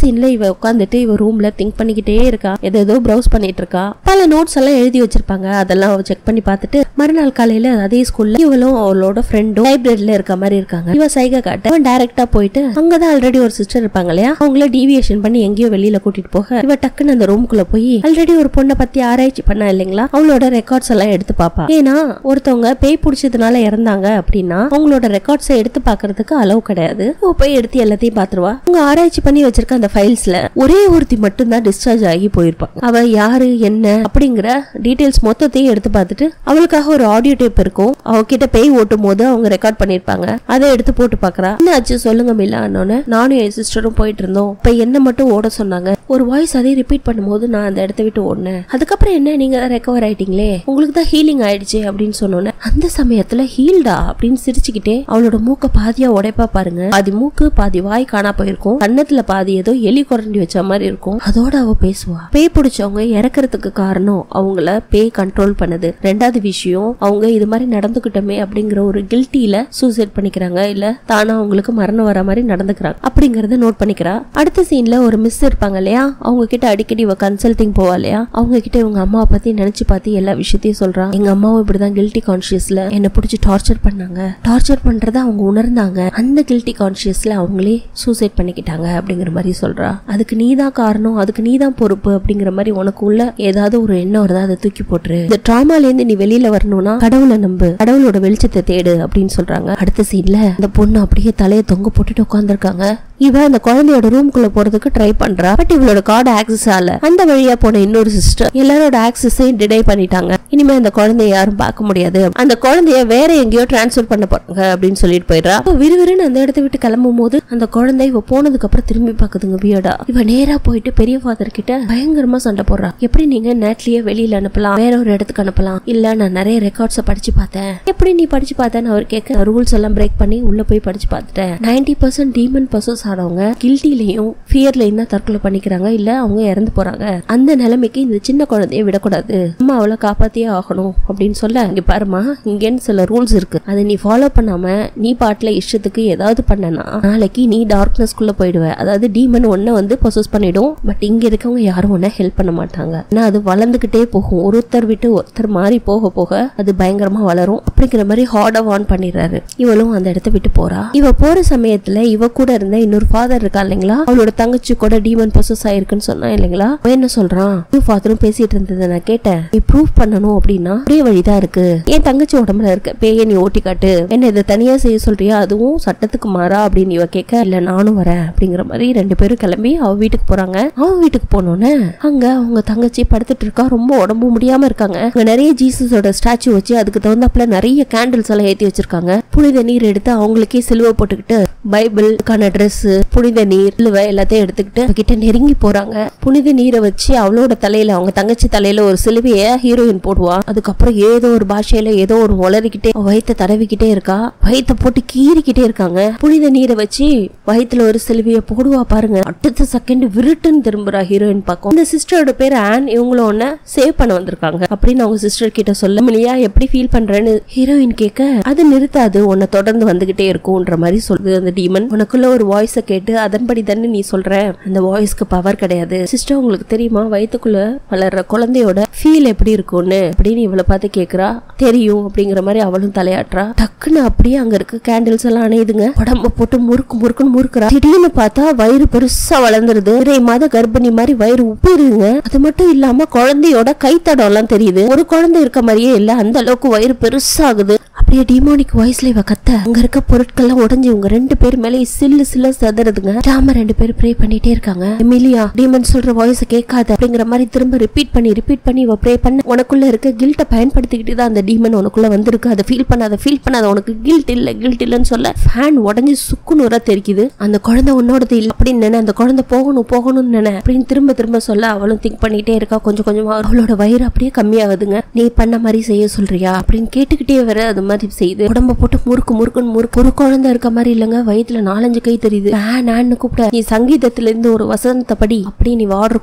சீன்ல இவ உட்காந்துட்டு இவ ரூம்ல திங்க் பண்ணிக்கிட்டே இருக்கா, ஏதோ ப்ரௌஸ் பண்ணிட்டு இருக்கா. பல நோட்ஸ் எல்லாம் எழுதி வச்சிருப்பாங்க, அதெல்லாம் அவ செக் பண்ணி பார்த்துட்டு மறுநாள் காலையில அதே ஸ்கூல்ல இவளும் அவளோட ஃப்ரெண்டும் லைப்ரரியில இருக்க மாதிரி இருக்காங்க. இவ சைகை காட்ட அவன் டைரக்டா போயிட்டு அங்கதான் ஆல்ரெடி ஒரு சிஸ்டர் இருப்பாங்க இல்லையா, அவங்கள டீவியேஷன் பண்ணி எங்கேயோ வெளியில கூட்டிட்டு போக இவ டக்குன்னு அந்த ரூம்குள்ள போய் ஆல்ரெடி ஒரு பொண்ணை பத்தி ஆராய்ச்சி பண்ணா இல்லைங்களா, அவளோட ரெக்கார்ட்ஸ் எல்லாம் எடுத்து பாப்பா. ஏன்னா ஒருத்தவங்க பேய் பிடிச்சதுனால இறந்தாங்க அப்படின்னா அவங்களோட ரெக்கார்ட்ஸை எடுத்து பாக்குறதுக்கு அளவு கிடையாது. போய் எடுத்து எல்லாத்தையும் பாத்துருவா. அவங்க ஆராய்ச்சி பண்ணி வச்சிருக்க அந்த ஃபைல்ஸ்ல ஒரே ஒருத்தி மட்டும் தான் டிஸ்சார்ஜ் ஆகி போயிருப்பாங்க. அவ யாரு என்ன அப்படிங்கிற டீடைல்ஸ் மொத்தத்தையும் எடுத்து பார்த்துட்டு அவளுக்காக ஒரு ஆடியோ டேப் இருக்கும், அவகிட்ட பேய் ஓட்டும் போது அவங்க ரெக்கார்ட் பண்ணிருப்பாங்க, அதை எடுத்து போட்டு பாக்குறா. என்ன ஆச்சு சொல்லுங்க மில்லான்னு. நானும் என் சிஸ்டரும் போயிட்டு இருந்தோம், இப்ப என்ன மட்டும் ஓட சொன்னாங்க, ஒரு வாய்ஸ் அதே ரிப்பீட் பண்ணும்போது நான் அந்த இடத்த விட்டு ஓடினேன், அதுக்கப்புறம் என்ன நீங்க ரெக்கவர் ஆயிட்டீங்களே, உங்களுக்கு தான் ஹீலிங் ஆயிடுச்சு அப்படின்னு சொன்னோன்னே அந்த சமயத்துல ஹீல்டா அப்படின்னு சிரிச்சுக்கிட்டே அவளோட மூக்க பாதியா உடைப்பா பாருங்க. பாதி மூக்கு பாதி வாய் காணா போயிருக்கும், கண்ணத்துல பாதி ஏதோ எலி குரண்டி வச்ச மாதிரி இருக்கும். அதோட அவ பேசுவா. பேய் பிடிச்சவங்க இறக்குறதுக்கு காரணம் அவங்கள பேய் கண்ட்ரோல் பண்ணுது. ரெண்டாவது விஷயம், அவங்க இது மாதிரி நடந்துகிட்டோமே அப்படிங்கிற ஒரு கில்ட்டில சூசைட் பண்ணிக்கிறாங்க, இல்ல தானா அவங்களுக்கு மரணம் வர மாதிரி நடந்துக்கிறாங்க அப்படிங்கறத நோட் பண்ணிக்கிறா. அடுத்த சீன்ல ஒரு மிஸ் இருப்பாங்க இல்லையா, அவங்க கிட்ட அடிக்கடி இவ கன்சல்டிங் போவா இல்லையா, அவங்க கிட்ட இவங்க அம்மாவை பத்தி நினைச்சு பார்த்து எல்லா விஷயத்தையும் சொல்றா. எங்க அம்மாவும் இப்படிதான் கில்ட்டி கான்சியஸ்ல என்ன பிடிச்சி டார்ச்சர் பண்ணாங்க, டார்ச்சர் பண்றத அவங்க உணர்ந்தாங்க, அந்த கில்ட்டி கான்சியஸ்ல அவங்களே சூசைட் பண்ணிக்கிட்டாங்க அப்படிங்கிற மாதிரி சொல்றா. அதுக்கு நீதான் காரணம், அதுக்கு நீதான் பொறுப்பு அப்படிங்கிற மாதிரி உனக்கு உள்ள ஏதாவது ஒரு எண்ணம் வருதா அதை தூக்கி போட்டுரு, இந்த டிராமால இருந்து நீ வெளியில வரணும்னா கடவுளை நம்பு, கடவுளோட வெளிச்சத்தை தேடு அப்படின்னு சொல்றாங்க. அடுத்த சீன்ல அந்த பொண்ணு அப்படியே தலையை தொங்க போட்டுட்டு உட்கார்ந்துருக்காங்க. இவ அந்த குழந்தையோட ரூம்குள்ள போறதுக்கு ட்ரை பண்றா, பட் இவளோட கார்டு ஆக்சஸ் ஆகல. அந்த வழியா போன இன்னொரு சிஸ்டர் எல்லாரோட ஆக்சஸையும் டினை பண்ணிட்டாங்க, இனிமே அந்த குழந்தைய யாரும் பார்க்க முடியாது, அந்த குழந்தைய வேற எங்கேயோ டிரான்ஸ்பர் பண்ண போறாங்க அப்படின்னு சொல்லிட்டு போயிடுறா. விறுவிறுன்னு அந்த இடத்த விட்டு கிளம்பும் போது அந்த குழந்தை இவ போனதுக்கு அப்புறம் திரும்பி பாக்குதுங்க வியர்டா. இவ நேரா போயிட்டு பெரிய ஃபாதர் கிட்ட பயங்கரமா சண்டை போடுறா. எப்படி நீங்க நேட்லயே வெளியில அனுப்பலாம், வேற ஒரு இடத்துக்கு அனுப்பலாம், இல்ல நான் நிறைய ரெக்கார்ட்ஸை படிச்சு பார்த்தேன், எப்படி நீ படிச்சு பார்த்தேன்னு அவர் கேட்க, ரூல்ஸ் எல்லாம் பிரேக் பண்ணி உள்ள போய் படிச்சு பார்த்துட்டேன், 90% டீமன் பர்சன்ஸ் ஆனவங்க கில்ட்டிலையும் ஃபியர்லையும் தான் தற்கொலை பண்ணிக்கிறாங்க, இல்ல அவங்க இறந்து போறாங்க. அந்த நிலைமைக்கு இந்த சின்ன குழந்தைய விடக்கூடாது, அம்மா அவளை காப்பாத்தியே ஆகணும் அப்படின்னு சொல்ல, இங்க பாருமா இங்கன்னு சில ரூல்ஸ் இருக்கு, அதை நீ ஃபாலோ பண்ணாம நீ பாட்டுல இஷ்டத்துக்கு ஏதாவது பண்ணனா நாளைக்கு நீ டார்க்னஸ்குள்ள போயிடுவ, அதாவது டீமன் ஒன்ன வந்து பொசஸ் பண்ணிடும், பட் இங்க இருக்கவங்க யாரும் ஒன்ன ஹெல்ப் பண்ண மாட்டாங்க, ஏன்னா அது வளர்ந்துகிட்டே போகும், ஒருத்தர் விட்டு ஒருத்தர் மாறி போக போக அது பயங்கரமா வளரும் அப்படிங்கிற மாதிரி ஹார்டா வார்ன் பண்ணிடுறாரு. இவளும் அந்த இடத்த விட்டு போறா. இவ போற சமயத்துல இவ கூட இருந்த இன்னொரு ஃபாதர் இருக்கா இல்லைங்களா, அவளோட தங்கச்சி கூட டீமன் பொசஸ் ஆயிருக்குன்னு சொன்னா இல்லைங்களா, என்ன சொல்றான், ஃபாதரும் பேசிட்டு இருந்ததை நான் கேட்டேன், நீ ப்ரூவ் பண்ணணும் அப்படின்னா ஒரே வழிதான் இருக்கு, என் தங்கச்சி உடம்புல இருக்க பேய நீ ஓட்டி காட்டு, என்ன இதை தனியா செய்ய சொல்றியா, அதுவும் சட்டத்துக்கு மாறா அப்படின்னு இவ கேட்க, இல்ல நானும் வரேன் அப்படிங்கிற மாதிரி ரெண்டு பேரும் கிளம்பி அவ வீட்டுக்கு போறாங்க. அவன் வீட்டுக்கு போனோன்னு அங்க அவங்க தங்கச்சி படுத்துட்டு இருக்கா, ரொம்ப உடம்பு முடியாம இருக்காங்க. அங்க நிறைய ஜீசஸோட ஸ்டாச்சு வச்சு அதுக்கு தகுந்தாப்புல நிறைய கேண்டில்ஸ் எல்லாம் ஏத்தி வச்சிருக்காங்க. புனித நீர் எடுத்து அவங்களுக்கே சிலுவை போட்டுக்கிட்டு பைபிளுக்கான ட்ரெஸ், புனித நீர், சிலுவை எல்லாத்தையும் எடுத்துக்கிட்டு கிட்ட நெருங்கி போறாங்க. புனித நீரை வச்சு அவளோட தலையில, அவங்க தங்கச்சி தலையில ஒரு சிலுவைய ஹீரோயின் போடுவா. அதுக்கப்புறம் ஏதோ ஒரு பாஷையில ஏதோ ஒரு உளறிக்கிட்டே வயிற்ற தடவிக்கிட்டே இருக்கா, வயிற்ற போட்டு கீறிக்கிட்டே இருக்காங்க. புனித நீரை வச்சு வயிற்றுல ஒரு சிலுவைய போடுவா பாருங்க. அடுத்த செகண்ட் விருட்டுன்னு திரும்புறா ஹீரோயின் பக்கம். இந்த சிஸ்டரோட பேர் ஆன், இவங்களும் ஒன்ன சேவ் பண்ண வந்திருக்காங்க அப்படின்னு அவங்க சிஸ்டர் கிட்ட சொல்ல, மிலியா எப்படி ஃபீல் பண்றேன்னு ஹீரோயின் கேட்க, அது நிறுத்தாது, உன்னை தொடர்ந்து வந்துகிட்டே இருக்கும்ன்ற மாதிரி சொல்லுது அந்த டீமன். உனக்குள்ள ஒரு வாய்ஸ கேட்டு அதன்படி தானே நீ சொல்ற, அந்த வாய்ஸ்க்கு பவர் கிடையாது சிஸ்டர், உங்களுக்கு தெரியுமா வயிற்றுக்குள்ள வளர்ற குழந்தையோட ஃபீல் எப்படி இருக்கும்னு அப்படின்னு இவளை பார்த்து கேக்குறா. தெரியும் அப்படிங்கிற மாதிரி அவளும் தலையாட்டுறா. டக்குன்னு அப்படியே அங்க இருக்க கேண்டில்ஸ் எல்லாம் அணையுதுங்க. உடம்ப போட்டு முறுக்குன்னு முறுக்குறா. திடீர்னு பார்த்தா வயிறு பெருசா வளர்ந்துருது. 2 மாத கர்ப்பிணி மாதிரி வயிறு உப்பிருங்க. அது மட்டும் இல்லாம குழந்தையோட கைத்தடம் எல்லாம் தெரியுது. ஒரு குழந்தை இருக்க மாதிரியே இல்ல, அந்த அளவுக்கு வயிறு பெருசாகுது. அப்படியே டிமோனிக் வாய்ஸ்ல இவ கத்த, அங்க இருக்க பொருட்கள்லாம் உடஞ்சி உங்க 2 பேர் மேலே சில்ல சதறதுங்க. ராம 2 பேர் ப்ரே பண்ணிட்டே இருக்காங்க. எமிலியா டீமன் சொல்ற வாய்ஸ் கேட்காத அப்படிங்கிற மாதிரி திரும்ப ரிப்பீட் பண்ணி இவ ப்ரே பண்ண, உனக்குள்ள இருக்க கில்ட்ட பயன்படுத்திக்கிட்டு தான் அந்த டீமன் உனக்குள்ள வந்திருக்கு, அதை ஃபீல் பண்ணாத, உனக்கு கில்ட் இல்லன்னு சொல்ல ஃபேன் உடஞ்சி சுக்குநூறா தெரிக்குது. அந்த குழந்தை உன்னோடது இல்ல அப்படின்னு நினை, அந்த குழந்தை போகணும்னு நினை அப்படின்னு திரும்ப சொல்ல அவளும் திங்க் பண்ணிட்டே இருக்கா. கொஞ்சமா அவளோட வயிறு அப்படியே கம்மியாகுதுங்க. நீ பண்ண மாதிரி செய்ய சொல்றியா அப்படின்னு கேட்டுக்கிட்டே வர அது மாதிரி செய்யுது. உடம்ப போட்டு முறுக்குன்னு ஒரு குழந்தை இருக்க மாதிரி இல்லங்க, வயிற்றுல 4-5 கை தெரியுது. கூப்பிட, நீ சங்கீதத்துல இருந்து ஒரு வசனத்தை படி அப்படி நீ ஆர்டர் கொடுக்க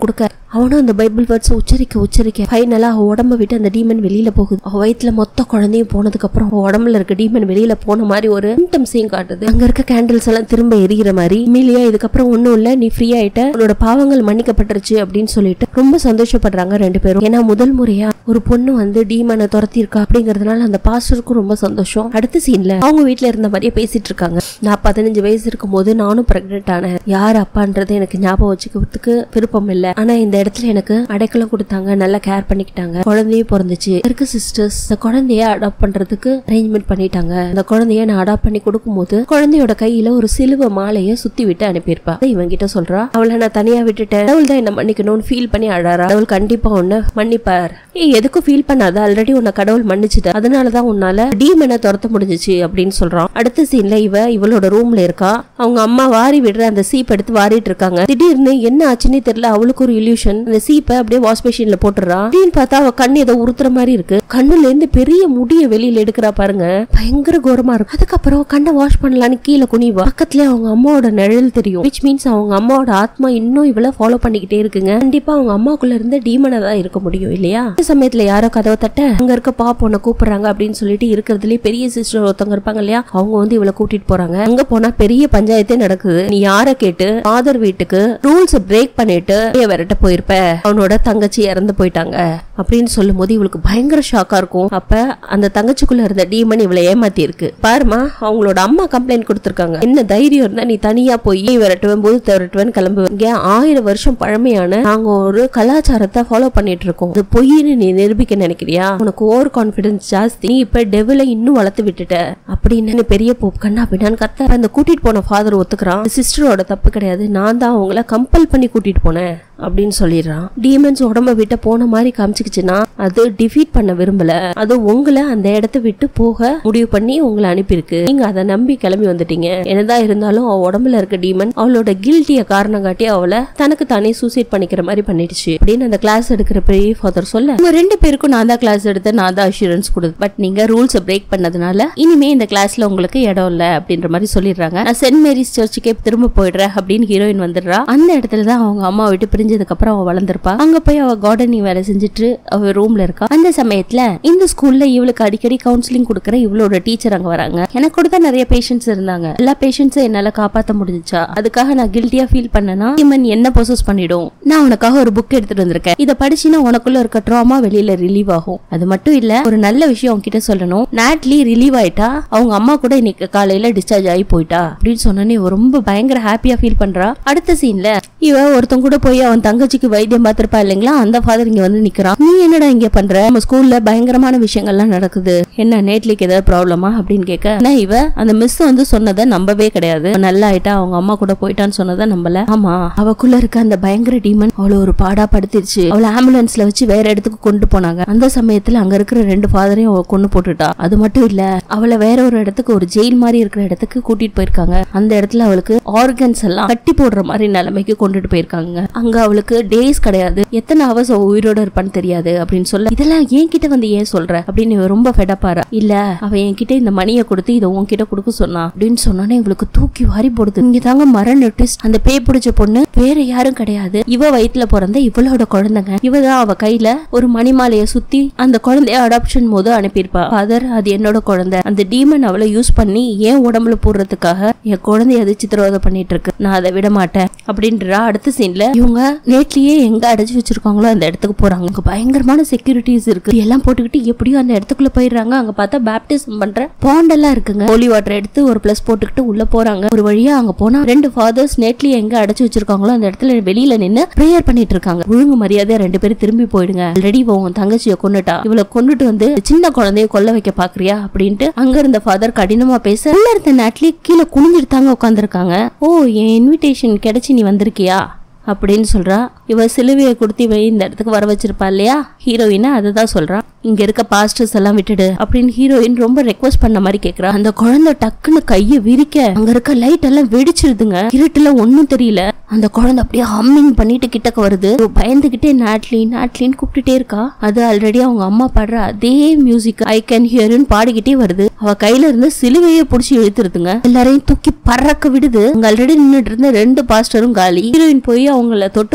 அவனும் அந்த பைபிள் வேர்ட்ஸ் உச்சரிக்க ஃபைனலா அவ உடம்ப விட்டு அந்த டீமன் வெளியில போகுது. அவ வயிற்றுல மொத்த குழந்தையும் போனதுக்கு அப்புறம் உடம்புல இருக்க டீமன் வெளியில போன மாதிரி ஒரு சிம்டம் சீன் காட்டுது. அங்க இருக்க கேண்டில்ஸ் எல்லாம் திரும்ப எரிகிற மாதிரி. இமிலியா இதுக்கப்புறம் ஒண்ணும் இல்ல, நீ ஃப்ரீ ஆயிட்ட, உன்னோட பாவங்கள் மன்னிக்கப்பட்டுருச்சு அப்படின்னு சொல்லிட்டு ரொம்ப சந்தோஷப்படுறாங்க ரெண்டு பேரும். ஏன்னா முதல் முறையா ஒரு பொண்ணு வந்து டீமனை துரத்தி இருக்கா அப்படிங்கறதுனால அந்த பாஸ்டருக்கும் ரொம்ப சந்தோஷம். அடுத்த சீன்ல அவங்க வீட்டுல இருந்த மாதிரியே பேசிட்டு இருக்காங்க. நான் 15 வயசு இருக்கும் போது நானும் பிரெக்னென்ட் ஆனேன். யார் அப்பான்றது எனக்கு ஞாபகம் வச்சுக்கிறதுக்கு விருப்பம் இல்ல. ஆனா இந்த இடத்துல எனக்கு அடைக்கலம் கொடுத்தாங்க, நல்லா கேர் பண்ணிக்கிட்டாங்க. குழந்தையும் பிறந்துச்சு. இருக்க சிஸ்டர்ஸ் இந்த குழந்தைய அடாப்ட் பண்றதுக்கு அரேஞ்ச்மெண்ட் பண்ணிட்டாங்க. அந்த குழந்தைய நான் அடாப்ட் பண்ணி கொடுக்கும் போது குழந்தையோட கையில ஒரு சிலுவை மாலைய சுத்தி விட்டு அனுப்பியிருப்பா. இவன் கிட்ட சொல்றா, அவளை நான் தனியா விட்டுட்டேன், கடவுள் தான் என்ன மன்னிக்கணும்னு ஃபீல் பண்ணி அழறா. கடவுள் கண்டிப்பா உன்னை மன்னிப்பார். எதுக்கும் ஃபீல் பண்ணாத, ஆல்ரெடி உன்னை கடவுள் மன்னிச்சுட்ட, அதனாலதான் உன்னால டீமனை துரத்த முடிஞ்சிச்சு அப்படின்னு சொல்றான். அடுத்த சீன்ல இவளோட ரூம்ல இருக்கா. அவங்க அம்மா வாரி விடுற அந்த சீப் எடுத்து வாரிட்டு இருக்காங்க. திடீர்னு என்ன ஆச்சுன்னே தெரியல, அவளுக்கு ஒரு இல்யூஷன். அந்த சீப்பை அப்படியே வாஷ் மிஷின்ல போட்டுறா. திடீர்னு பார்த்தா அவ கண்ணு ஏதோ உறுத்துற மாதிரி இருக்கு. கண்ணுல இருந்து பெரிய முடிய வெளியில எடுக்கிறா பாருங்க, பயங்கர கோரமா இருக்கும். அதுக்கப்புறம் கண்ணை வாஷ் பண்ணலான்னு கீழே குனிவா. பக்கத்துல அவங்க அம்மாவோட நிழல் தெரியும். விச் மீன்ஸ் அவங்க அம்மாவோட ஆத்மா இன்னும் இவளை ஃபாலோ பண்ணிக்கிட்டே இருக்குங்க. கண்டிப்பா அவங்க அம்மாக்குள்ள இருந்து டீமனா தான் இருக்க முடியும் இல்லையா? இந்த சமயத்துல யாரோ கதவை தட்ட, அங்க இருக்க பாப்பா உன்னை கூப்பிடுறாங்க அப்படின்னு சொல்லிட்டு இருக்கிறதுலயே பெரிய சிஸ்டர் ஒருத்தவங்க இருப்பாங்க இல்லையா, அவங்க வந்து இவளை கூட்டிட்டு போறாங்க. அங்க போனா பெரிய பஞ்சாயத்தே நடக்குது. நீ யார கேட்டு ஃபாதர் வீட்டுக்கு ரூல்ஸ் பிரேக் பண்ணிட்டு விரட்ட போயிருப்ப, அவனோட தங்கச்சி இறந்து போயிட்டாங்க அப்படின்னு சொல்லும் போது இவளுக்கு பயங்கர ஷாக்கா இருக்கும். அப்ப அந்த தங்கச்சிக்குள்ள இருந்த டீமன் இவளை ஏமாத்தி இருக்கு. பாருமா, அவங்களோட அம்மா கம்ப்ளைண்ட் கொடுத்திருக்காங்க. என்ன தைரியம் இருந்தா நீ தனியா போய் விரட்டுவேன் போது விரட்டுவேன் கிளம்புவீங்க. 1000 வருஷம் பழமையான நாங்க ஒரு கலாச்சாரத்தை ஃபாலோ பண்ணிட்டு இருக்கோம். அது பொய்ன்னு நீ நிரூபிக்க நினைக்கிறியா? உனக்கு ஓவர் கான்பிடன்ஸ் ஜாஸ்தி, நீ இப்ப டெவிலை இன்னும் வளர்த்து விட்டுட்ட அப்படின்னு பெரிய போப் கண்ணா அப்படின்னு கத்த. அந்த கூட்டிட்டு போன ஃபாதர் ஒத்துக்கிறான், சிஸ்டரோட தப்பு கிடையாது, நான் தான் அவங்கள கம்பல் பண்ணி கூட்டிட்டு போனேன் அப்படின்னு சொல்லிடுறான். டீமன்ஸ் உடம்ப விட்டு போன மாதிரி காமிச்சுக்கிச்சுன்னா அது டிஃபீட் பண்ண விரும்பல, அது உங்களை அந்த இடத்தை விட்டு போக முடிவு பண்ணி உங்களை அனுப்பியிருக்கு. நீங்க அதை நம்பி கிளம்பி வந்துட்டீங்க. என்னதான் இருந்தாலும் அவ உடம்புல இருக்க டீமன் அவளோட கில்ட்டிய காரணம் காட்டி அவளை தனக்கு தானே சூசைட் பண்ணிக்கிற மாதிரி பண்ணிடுச்சு அப்படின்னு அந்த கிளாஸ் எடுக்கிற பெரிய ஃபாதர் சொல்ல, உங்க 2 பேருக்கும் நான் தான் கிளாஸ் எடுத்து நான் தான் அஷூரன்ஸ் கொடுத்து, பட் நீங்க ரூல்ஸ் பிரேக் பண்ணதுனால இனிமே இந்த கிளாஸ்ல உங்களுக்கு இடம் இல்ல அப்படின்ற மாதிரி சொல்லிடுறாங்க. நான் சென்ட் மேரிஸ் சர்ச்சுக்கே திரும்ப போயிடுறேன் அப்படின்னு ஹீரோயின் வந்துடுறா. அந்த இடத்துலதான் அவங்க அம்மா விட்டு பிரிஞ்சதுக்கு அப்புறம் அவ வளர்ந்துருப்பா. அங்க போய் அவ கார்டனிங் வேலை செஞ்சுட்டு அவ ரூம்ல இருக்கா. அந்த சமயத்துல இந்த ஸ்கூல்ல இவளுக்கு அடிக்கடி கவுன்சிலிங் கொடுக்கற இவளோட டீச்சர் அங்க வராங்க. எனக்கு கூட தான் நிறைய பேஷண்ட்ஸ் இருந்தாங்க. எல்லா பேஷண்ட்ஸும் என்னால காப்பாத்த முடிஞ்சுச்சா, அதுக்காக நான் கில்ட்டியா ஃபீல் பண்ணனா இவன் என்ன பொசஸ் பண்ணிடும். நான் உனக்காக ஒரு புக் எடுத்துட்டு வந்திருக்கேன், இதை படிச்சுனா உனக்குள்ள இருக்க ட்ராமா வெளியில ரிலீவ் ஆகும். அது மட்டும் இல்ல, ஒரு நல்ல விஷயம் உன்கிட்ட சொல்லணும், நாட்லி ரிலீவ் ஆயிட்டா, அவங்க அம்மா கூட இன்னைக்கு காலையில டிஸ்சார்ஜ் ஆகி போயிட்டா அப்படின்னு சொன்னோன்னே ரொம்ப பயங்கர ஹாப்பியா ஃபீல் பண்றா. அடுத்த சீன்ல இவ ஒருத்தன் கூட போய் அவன் தங்கச்சிக்கு வைத்தியம் பார்த்திருப்பா இல்லைங்களா, அந்த ஃபாதர் இங்க வந்து நிக்கிறான். நீ என்னடா இங்க பண்ற, நம்ம ஸ்கூல்ல பயங்கரமான விஷயங்கள்லாம் நடக்குது, என்ன நேட்லிக்கு ஏதாவது ப்ராப்ளமா அப்படின்னு கேட்க, இவ அந்த மிஸ் வந்து சொன்னதை நம்பவே கிடையாது. நல்லா ஆயிட்டா, அவங்க அம்மா கூட போயிட்டான்னு சொன்னதை நம்பல. ஆமா, அவக்குள்ள இருக்க அந்த பயங்கர டீமன் அவளை ஒரு பாடா படுத்திருச்சு. அவளை ஆம்புலன்ஸ்ல வச்சு வேற இடத்துக்கு கொண்டு போனாங்க. அந்த சமயத்துல அங்க இருக்கிற 2 ஃபாதரையும் அவ கொண்டு போட்டுட்டா. அது மட்டும் இல்ல, அவளை வேற ஒரு இடத்துக்கு, ஒரு ஜெயில் மாதிரி இருக்கிற இடத்துக்கு கூட்டிட்டு போயிருக்காங்க. அந்த இடத்துல அவளுக்கு ஆர்கன்ஸ் எல்லாம் கட்டி போடுற மாதிரி நிலைமைக்கு கொண்டுட்டு போயிருக்காங்க. அங்க அவளுக்கு டேஸ் கிடையாது, எத்தனை ஹவர்ஸ் அவ உயிரோட இருப்பான்னு தெரியாது அப்படின்னு சொல்ல, இதெல்லாம் என்கிட்ட வந்து ஏன் சொல்ற அப்படின்னு ரொம்ப ஃபெடப்பாரா. இல்ல, அவ என்கிட்ட இந்த மணியை கொடுத்து இதை உன்கிட்ட கொடுக்க சொன்னா அப்படின்னு சொன்னானே இவளுக்கு தூக்கி வாரி போடுது. இங்க தாங்க மரண நோட்டீஸ். அந்த பேய் பிடிச்ச பொண்ணு வேற யாரும் கிடையாது, இவ வயிற்றுல பிறந்த இவளோட குழந்தைங்க. இவதான் அவ கையில ஒரு மணிமாலைய சுத்தி அந்த குழந்தைய அடாப்ஷன் போது அனுப்பியிருப்பா. ஃபாதர், அது என்னோட குழந்தை, அந்த டீமன் அவளை யூஸ் பண்ணி ஏன் உடம்புல போடுறதுக்காக என் குழந்தைய அது சித்திரவதை பண்ணிட்டு இருக்கு, நான் அதை விட மாட்டேன் அப்படின்றா. அடுத்த சீன்ல இவங்க நேட்லயே எங்க அடைச்சு வச்சிருக்காங்களோ அந்த இடத்துக்கு போறாங்க. அங்க பயங்கரமான செக்யூரிட்டிஸ் இருக்கு. எல்லாம் போட்டுக்கிட்டு எப்படியோ அந்த இடத்துக்குள்ள போயிடுறாங்க. அங்க பார்த்தா பேப்டிசம் பண்ற பாண்ட் எல்லாம் இருக்குங்க. ஹோலி வாட்டர் எடுத்து ஒரு பிளஸ் போட்டுக்கிட்டு உள்ள போறாங்க. ஒரு வழியா அங்க போனா 2 ஃபாதர்ஸ் நேட்லயே எங்க அடைச்சு வச்சிருக்காங்களோ அந்த இடத்துல வெளியில நின்னு பிரேயர் பண்ணிட்டு இருக்காங்க. ஒழுங்கு மரியாதையா 2 பேரும் திரும்பி போயிடுங்க, ஆல்ரெடி உன் தங்கச்சியை கொண்டுட்டா, இவளை கொண்டுட்டு வந்து சின்ன குழந்தைய கொல்ல வைக்க பாக்குறியா அப்படின்ட்டு அங்க இருந்த ஃபாதர் கடினமா பேச, உள்ள இருந்த நேட்லி கீழே குனிஞ்சிட்டு தாங்க உட்காந்துருக்காங்க. ஓ, என் இன்விடேஷன் கிடைச்சி நீ வந்திருக்கியா அப்படின்னு சொல்றா. இவ சிலுவையை கொடுத்து இவ இந்த இடத்துக்கு வர வச்சிருப்பா இல்லையா ஹீரோயினா, அதுதான் சொல்றான். இங்க இருக்க பாஸ்டர்ஸ் எல்லாம் விட்டுடு அப்படின்னு ஹீரோயின் ரொம்ப ரெக்வஸ்ட் பண்ண மாதிரி கேக்குறா. அந்த குழந்தை டக்குன்னு கைய விரிக்க அங்க இருக்க லைட் எல்லாம் வெடிச்சிருதுங்க. இருட்டுல ஒன்னும் தெரியல. அந்த குழந்தை அப்படியே ஹம்மிங் பண்ணிட்டு கிட்டக்க வருது. பயந்துகிட்டே நாட்லின்னு கூப்பிட்டுட்டே இருக்கா. அது ஆல்ரெடி அவங்க அம்மா பாடுற அதே மியூசிக் ஐ கேன் ஹியர்னு பாடிக்கிட்டே வருது. அவ கையில இருந்து சிலுவையை புடிச்சு இழுத்துருதுங்க. எல்லாரையும் தூக்கி பறக்க விடுது. அங்க ஆல்ரெடி நின்னுட்டு இருந்த 2 பாஸ்டரும் காலி. ஹீரோயின் போய் அவங்கள தொட்டு பார்த்துட்டு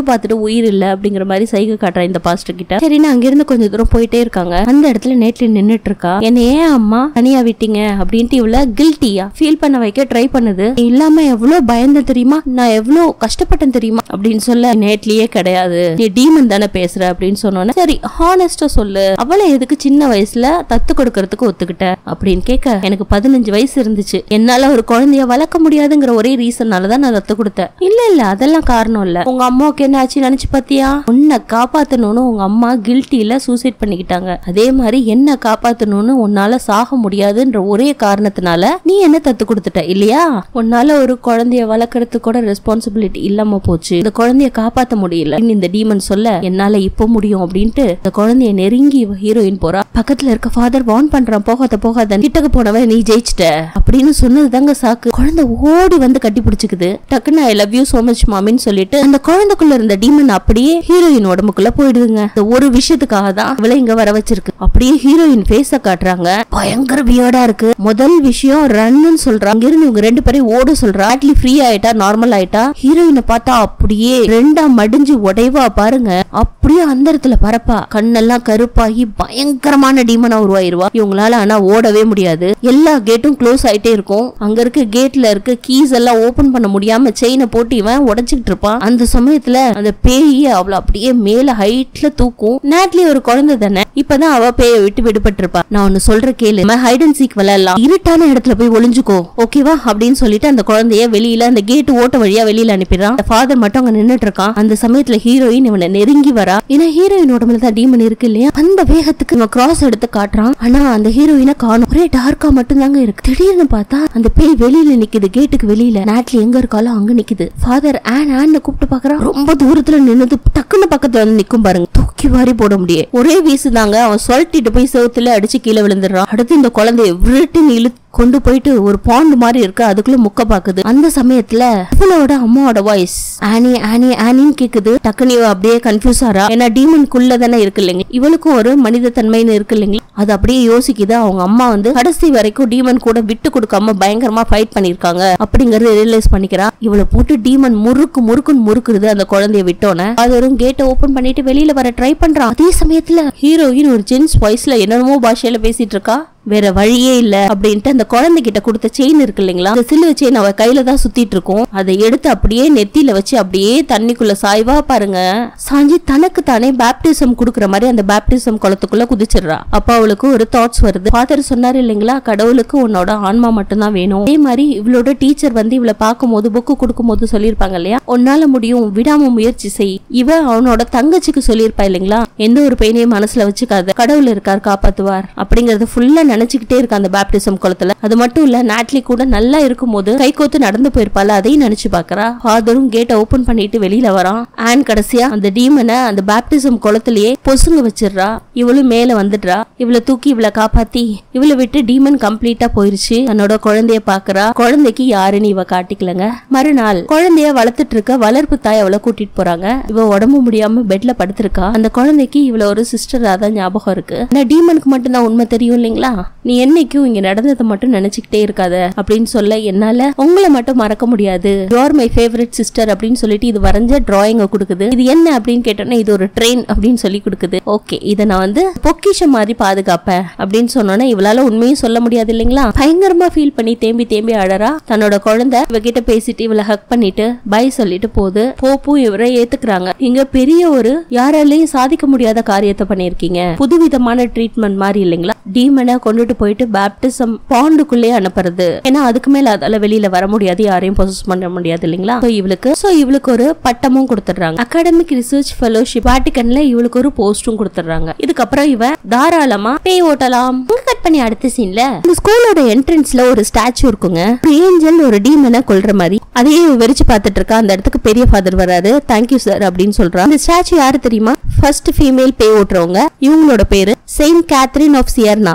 உயிர் இல்ல அப்படிங்கிற மாதிரி சைகை காட்டுறா இந்த பாஸ்டர் கிட்ட. சரின்னு அங்கிருந்து கொஞ்சம் தூரம் போயிட்டே இருக்காங்க. அந்த இடத்துல நேட்லி நின்னுட்டு இருக்கா. என்ன ஏன் அம்மா தனியா விட்டீங்க அப்படின்ட்டு இவள கில்ட்டியா ஃபீல் பண்ண வைக்க ட்ரை பண்ணுது. இல்லாம எவ்வளவு பயந்து தெரியுமா, நான் எவ்வளவு கஷ்டப்பட்டேன் தெரியுமா அப்படின்னு சொல்ல, நேட்லியே கிடையாது, நீ டீமன் தானே பேசுற அப்படின்னு சொன்னோன்னே, சரி ஹானஸ்டா சொல்லு, அவளை எதுக்கு சின்ன வயசுல தத்து கொடுக்கறதுக்கு ஒத்துக்கிட்ட அப்படின்னு கேட்க, எனக்கு 15 வயசு இருந்துச்சு, என்னால ஒரு குழந்தைய வளர்க்க முடியாதுங்கிற ஒரே ரீசன்னாலதான் நான் தத்து கொடுத்தேன். இல்ல அதெல்லாம் காரணம் இல்ல, உங்க அம்மாவுக்கு என்ன ஆச்சு நினைச்சு பாத்தியா, உன்னை காப்பாத்தணும்னு உங்க அம்மா கில்ட்டில சூசைட் பண்ணிக்கிட்டாங்க, அதே மாதிரி என்ன காப்பாத்தணும்னு உன்னால சாக முடியாதுன்ற ஒரே காரணத்தினால நீ என்ன தத்து கொடுத்துட்ட இல்லையா, உன்னால ஒரு குழந்தைய வளர்க்கறதுக்கு கூட ரெஸ்பான்சிபிலிட்டி இல்லாம போச்சு, இந்த குழந்தைய காப்பாத்த முடியல இந்த டீமன் சொல்ல, என்னால இப்ப முடியும் அப்படின்ட்டு இந்த குழந்தைய நெருங்கி ஹீரோயின் போறா. பக்கத்துல இருக்க ஃபாதர் வார்ன் பண்றான், போகாத கிட்டக்கு போனவன் நீ ஜெயிச்சிட்ட அப்படின்னு சொன்னது தாங்க சாக்கு. குழந்தை ஓடி வந்து கட்டி பிடிச்சுக்குது. டக்குன்னு I love you so much மாமின்னு சொல்லிட்டு அந்த குழந்தைக்குள்ள இருந்த டீமன் அப்படியே ஹீரோயின் உடம்புக்குள்ள போயிடுதுங்க. இந்த ஒரு விஷயத்துக்காக தான் இவளை இங்க வர வச்சிருக்கு. அப்படியே ஹீரோயின் ஃபேஸ காட்டுறாங்க, பயங்கர வியர்டா இருக்கு. முதல் விஷயம் ரன்னு சொல்றாங்க, இருந்து இவங்க 2 பேரையும் ஓட சொல்றா. ஆட்லி ஃப்ரீ ஆயிட்டா, நார்மல் ஆயிட்டா. ஹீரோயினை பார்த்தா அப்படியே 2ஆ மடிஞ்சு உடைவா பாருங்க, அப்படியே அந்த இடத்துல பரப்பா, கண்ணெல்லாம் கருப்பாகி பயங்கரமான டீமனா உருவாயிருவா. இவங்களால ஆனா ஓடவே முடியாது, எல்லா கேட்டும் க்ளோஸ் ஆயிட்டே இருக்கும். அங்க இருக்க கேட்ல இருக்க கீஸ் எல்லாம் ஓபன் பண்ண முடியாம செயினை போட்டு இவன் உடைச்சுக்கிட்டு இருப்பான். அந்த சமயத்துல அந்த பேய் அவளை அப்படியே மேல ஹைட்ல தூக்கும். நேட்லி ஒரு குழந்தை தானே, இப்பதான் அவ பேயை விட்டு விடுபட்டு இருப்பா. நான் ஒன்னு சொல்ற கேளு, ஹைட் அண்ட் சீக் விளையாடலாம், இருட்டான இடத்துல போய் ஒளிஞ்சுக்கோ ஓகேவா அப்படின்னு சொல்லிட்டு அந்த குழந்தைய வெளியில அந்த கேட் ஓட்ட வழியா வெளியில அனுப்பிடுறான். ஃபாதர் மட்டும் அங்க நின்னுட்டு இருக்கான். அந்த சமயத்துல ஹீரோயின் இவனை நெருங்கி வரா. ஏன்னா ஹீரோயின் உடம்புல தான் டீமன் இருக்கு இல்லையா, அந்த வேகத்துக்கு இவன் கிராஸ் எடுத்து காட்டுறான். ஆனா அந்த ஹீரோயினை காணும், ஒரே டார்க்கா மட்டும் தாங்க இருக்கு. திடீர்னு பார்த்தா அந்த பேய் வெளியில நிக்குது, கேட்டுக்கு வெளியில. நேட்லி எங்க இருக்காலோ அங்க நிக்குது. ஃபாதர் ஆன் கூப்பிட்டு பாக்குறான். ரொம்ப தூரத்துல நின்னது டக்குன்னு பக்கத்துல வந்து நிக்கும் பாருங்க, தூக்கி வாரி போட முடியும். ஒரே வீசுதாங்க, அவன் சொல்லிட்டு போய் செவுத்துல அடிச்சு கீழே விழுந்துடுறான். அடுத்து இந்த குழந்தைய விரட்டின்னு இழுத்து கொண்டு போயிட்டு ஒரு பாண்ட் மாதிரி இருக்கு, அதுக்குள்ள முக்க பாக்குது. அந்த சமயத்துல இவளோட அம்மாவோட வாய்ஸ் ஆனி ஆனி ஆனின்னு கேக்குது. டக்குனு அப்படியே கன்ஃபியூஸ் ஆறா, ஏன்னா டீமனுக்குள்ள தானே இருக்கு இல்லைங்க, இவளுக்கும் ஒரு மனித தன்மைன்னு இருக்கு இல்லைங்களா, அது அப்படியே யோசிக்குது. அவங்க அம்மா வந்து கடைசி வரைக்கும் டீமன் கூட விட்டு கொடுக்காம பயங்கரமா ஃபைட் பண்ணிருக்காங்க அப்படிங்கறத ரியலைஸ் பண்ணிக்கிறா. இவளை போட்டு டீமன் முறுக்குன்னு முறுக்குது அந்த குழந்தைய விட்டோன்னு. அதோரும் கேட்டை ஓபன் பண்ணிட்டு வெளியில வர ட்ரை பண்றான். அதே சமயத்துல ஹீரோயின் ஒரு ஜென்ஸ் வாய்ஸ்ல என்னென்னமோ பாஷையில பேசிட்டு இருக்கா. வேற வழியே இல்ல அப்படின்ட்டு அந்த குழந்தை கிட்ட கொடுத்த செயின் இருக்கு இல்லைங்களா, அந்த சிலுவை செயின் அவ கையில தான் சுத்திட்டு இருக்கும். அதை எடுத்து அப்படியே நெத்தியில வச்சு அப்படியே தண்ணிக்குள்ள சாய்வா பாருங்க சாஞ்சி தனக்கு தானே பேப்டிசம் குடுக்கற மாதிரி அந்த பேப்டிசம் குளத்துக்குள்ள குதிச்சிடுறா. அப்ப அவளுக்கு ஒரு தாட்ஸ் வருது. ஃபாதர் சொன்னாரு இல்லைங்களா, கடவுளுக்கு உன்னோட ஆன்மா மட்டும்தான் வேணும். அதே மாதிரி இவளோட டீச்சர் வந்து இவளை பார்க்கும் போது புக்கு கொடுக்கும் போது சொல்லிருப்பாங்க இல்லையா, உன்னால முடியும், விடாம முயற்சி செய். இவ அவனோட தங்கச்சிக்கு சொல்லிருப்பா இல்லைங்களா, எந்த ஒரு பெயினையும் மனசுல வச்சுக்காத, கடவுள் இருக்கார் காப்பாத்துவார் அப்படிங்கறது ஃபுல்லா நினைச்சுக்கிட்டே இருக்க அந்த பேப்டிசம் குளத்துல. அது மட்டும் இல்ல, நேட்லி கூட நல்லா இருக்கும் போது கை கோத்து நடந்து போயிருப்பால, அதையும் நினைச்சு பாக்குறா. ஃபாதரும் கேட்டை ஓபன் பண்ணிட்டு வெளியில வரான். ஆன் கடைசியா அந்த டீமனை அந்த பேப்டிசம் குளத்திலேயே பொசுங்க வச்சிடுறா. இவளும் மேல வந்துடுறா. இவளை தூக்கி இவளை காப்பாத்தி இவளை விட்டு டீமன் கம்ப்ளீட்டா போயிருச்சு. தன்னோட குழந்தைய பாக்குறா. குழந்தைக்கு யாருன்னு இவ காட்டிக்கலங்க. மறுநாள் குழந்தைய வளர்த்துட்டு இருக்க வளர்ப்பு தாய் அவளை கூட்டிட்டு போறாங்க. இவ உடம்பு முடியாம பெட்ல படுத்திருக்கா. அந்த குழந்தைக்கு இவள ஒரு சிஸ்டரா தான் ஞாபகம் இருக்கு. டீமனுக்கு மட்டும் தான் உண்மை தெரியும் இல்லைங்களா, நீ என்னைக்கும் இங்க நடந்ததை மட்டும் நினைச்சுக்கிட்டே இருக்காத அப்படின்னு சொல்ல, என்னால உங்களை மட்டும் மறக்க முடியாது, you are my favourite sister அப்படின்னு சொல்லிட்டு இது வரைஞ்ச டிராயிங்க கொடுக்குது. இது என்ன அப்படின்னு கேட்டோன்னா, இது ஒரு ட்ரெயின் அப்படின்னு சொல்லி கொடுக்குது. ஓகே, இதை நான் வந்து பொக்கிஷம் மாதிரி பாதுகாப்பேன் அப்படின்னு சொன்னோன்னா இவளால உண்மையும் சொல்ல முடியாது இல்லைங்களா. பயங்கரமா ஃபீல் பண்ணி தேம்பி அழறா. தன்னோட குழந்தை இவகிட்ட பேசிட்டு இவளை ஹக் பண்ணிட்டு பை சொல்லிட்டு போகுது. போப்பும் இவரை ஏத்துக்கிறாங்க. இங்க பெரிய ஒரு யாராலையும் சாதிக்க முடியாத காரியத்தை பண்ணிருக்கீங்க, புதுவிதமான ட்ரீட்மெண்ட் மாதிரி இல்லைங்களா. டீமனை கொண்டுட்டு போயிட்டு பேப்டிசம் பாண்டுக்குள்ளே அனுப்புறது, ஏன்னா அதுக்கு மேல அதால வெளியில வர முடியாது, யாரையும் பொசஸ் பண்ண முடியாது இல்லைங்களா. இவளுக்கு ஒரு பட்டமும் கொடுத்துடுறாங்க, அகாடமிக் ரிசர்ச் ஃபெலோஷிப். வாட்டிகன்ல இவளுக்கு ஒரு போஸ்டும் கொடுத்துடுறாங்க. இதுக்கப்புறம் இவ தாராளமா பேய் ஓட்டலாம். கட் பண்ணி அடுத்த சீன்ல இந்த ஸ்கூலோட என்ட்ரன்ஸ்ல ஒரு ஸ்டாச்சு இருக்குங்க, ஒரு ஏஞ்சல் ஒரு டீமனை கொல்ற மாதிரி. அதையே வெறிச்சு பார்த்துட்டு இருக்கா. அந்த இடத்துக்கு பெரிய ஃபாதர் வராரு. தேங்க்யூ சார் அப்படின்னு சொல்றான். இந்த ஸ்டாச்சு யாரு தெரியுமா, ஃபர்ஸ்ட் ஃபீமேல் பேய் ஓட்டுறவங்க. இவங்களோட பேரு செயின்ட் கேத்ரின் ஆஃப் சியர்னா. கரெக்டா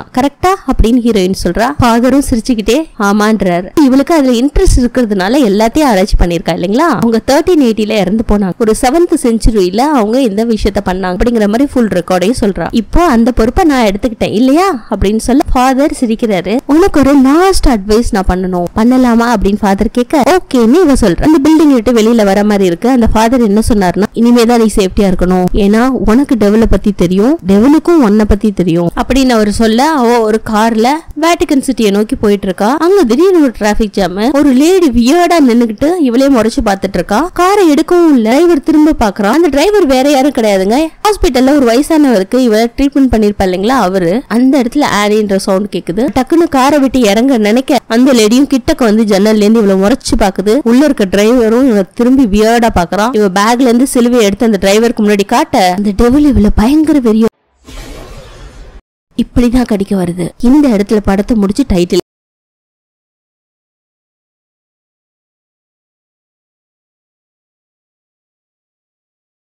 கரெக்டா அப்படின்னு ஹீரோயின் சொல்றா. ஃபாதரும் சிரிச்சுக்கிட்டே ஆமான்றாரு. இவளுக்கு அதுல இன்ட்ரெஸ்ட் இருக்கிறதுனால எல்லாத்தையும் ஆராய்ச்சி பண்ணிருக்கா இல்லைங்களா. அவங்க 1380 இறந்து போனாங்க. ஒரு 7th செஞ்சுரியில அவங்க இந்த விஷயத்த பண்ணாங்க அப்படிங்கிற மாதிரி ஃபுல் ரெக்கார்டையும் சொல்றா. இப்போ அந்த பொறுப்பை நான் எடுத்துக்கிட்டேன் இல்லையா அப்படின்னு சொல்ல ஃபாதர் சிரிக்கிறாரு. உனக்கு ஒரு லாஸ்ட் அட்வைஸ் நான் பண்ணணும், பண்ணலாமா அப்படின்னு ஃபாதர் கேட்க ஓகேன்னு இவ சொல்ற. அந்த பில்டிங் விட்டு வெளியில வர மாதிரி இருக்கு. அந்த ஃபாதர் என்ன சொன்னார்னா, இனிமேதான் நீ சேஃப்டியா இருக்கணும், ஏன்னா உனக்கு டெவல பத்தி தெரியும், டெவலுக்கும் உன்னை பத்தி தெரியும் அப்படின்னு அவர் சொல்ல அவ ஒரு கார்ல வேட்டிகன் சிட்டியை நோக்கி போயிட்டு இருக்கா. அங்க திடீர்னு ஒரு டிராபிக் ஜாம். ஒரு லேடி வியர்டா நின்னுகிட்டு இவளே முறைச்சு பாத்துட்டு இருக்கா. காரை எடுக்கவும் இல்ல. டிரைவர் திரும்ப பாக்குறான். அந்த டிரைவர் வேற யாரும் கிடையாதுங்க, ஹாஸ்பிட்டல்ல ஒரு வயசானவருக்கு இவ ட்ரீட்மெண்ட் பண்ணிருப்பா இல்லைங்களா அவரு. அந்த இடத்துல ஆரின்ற சவுண்ட் கேக்குது. டக்குன்னு காரை விட்டு இறங்க நினைக்க அந்த லேடியும் கிட்டக்கு வந்து ஜன்னல்ல இருந்து இவள முறைச்சு பாக்குது. உள்ள இருக்க டிரைவரும் இவ திரும்பி வியர்டா பாக்குறான். இவ பேக்ல இருந்து சிலுவை எடுத்து அந்த டிரைவருக்கு முன்னாடி காட்ட அந்த டெவில் இவள பயங்கர வெறியோ இப்படிதான் கடிக்க வருது. இந்த இடத்துல படத்தை முடிச்சு டைட்டில்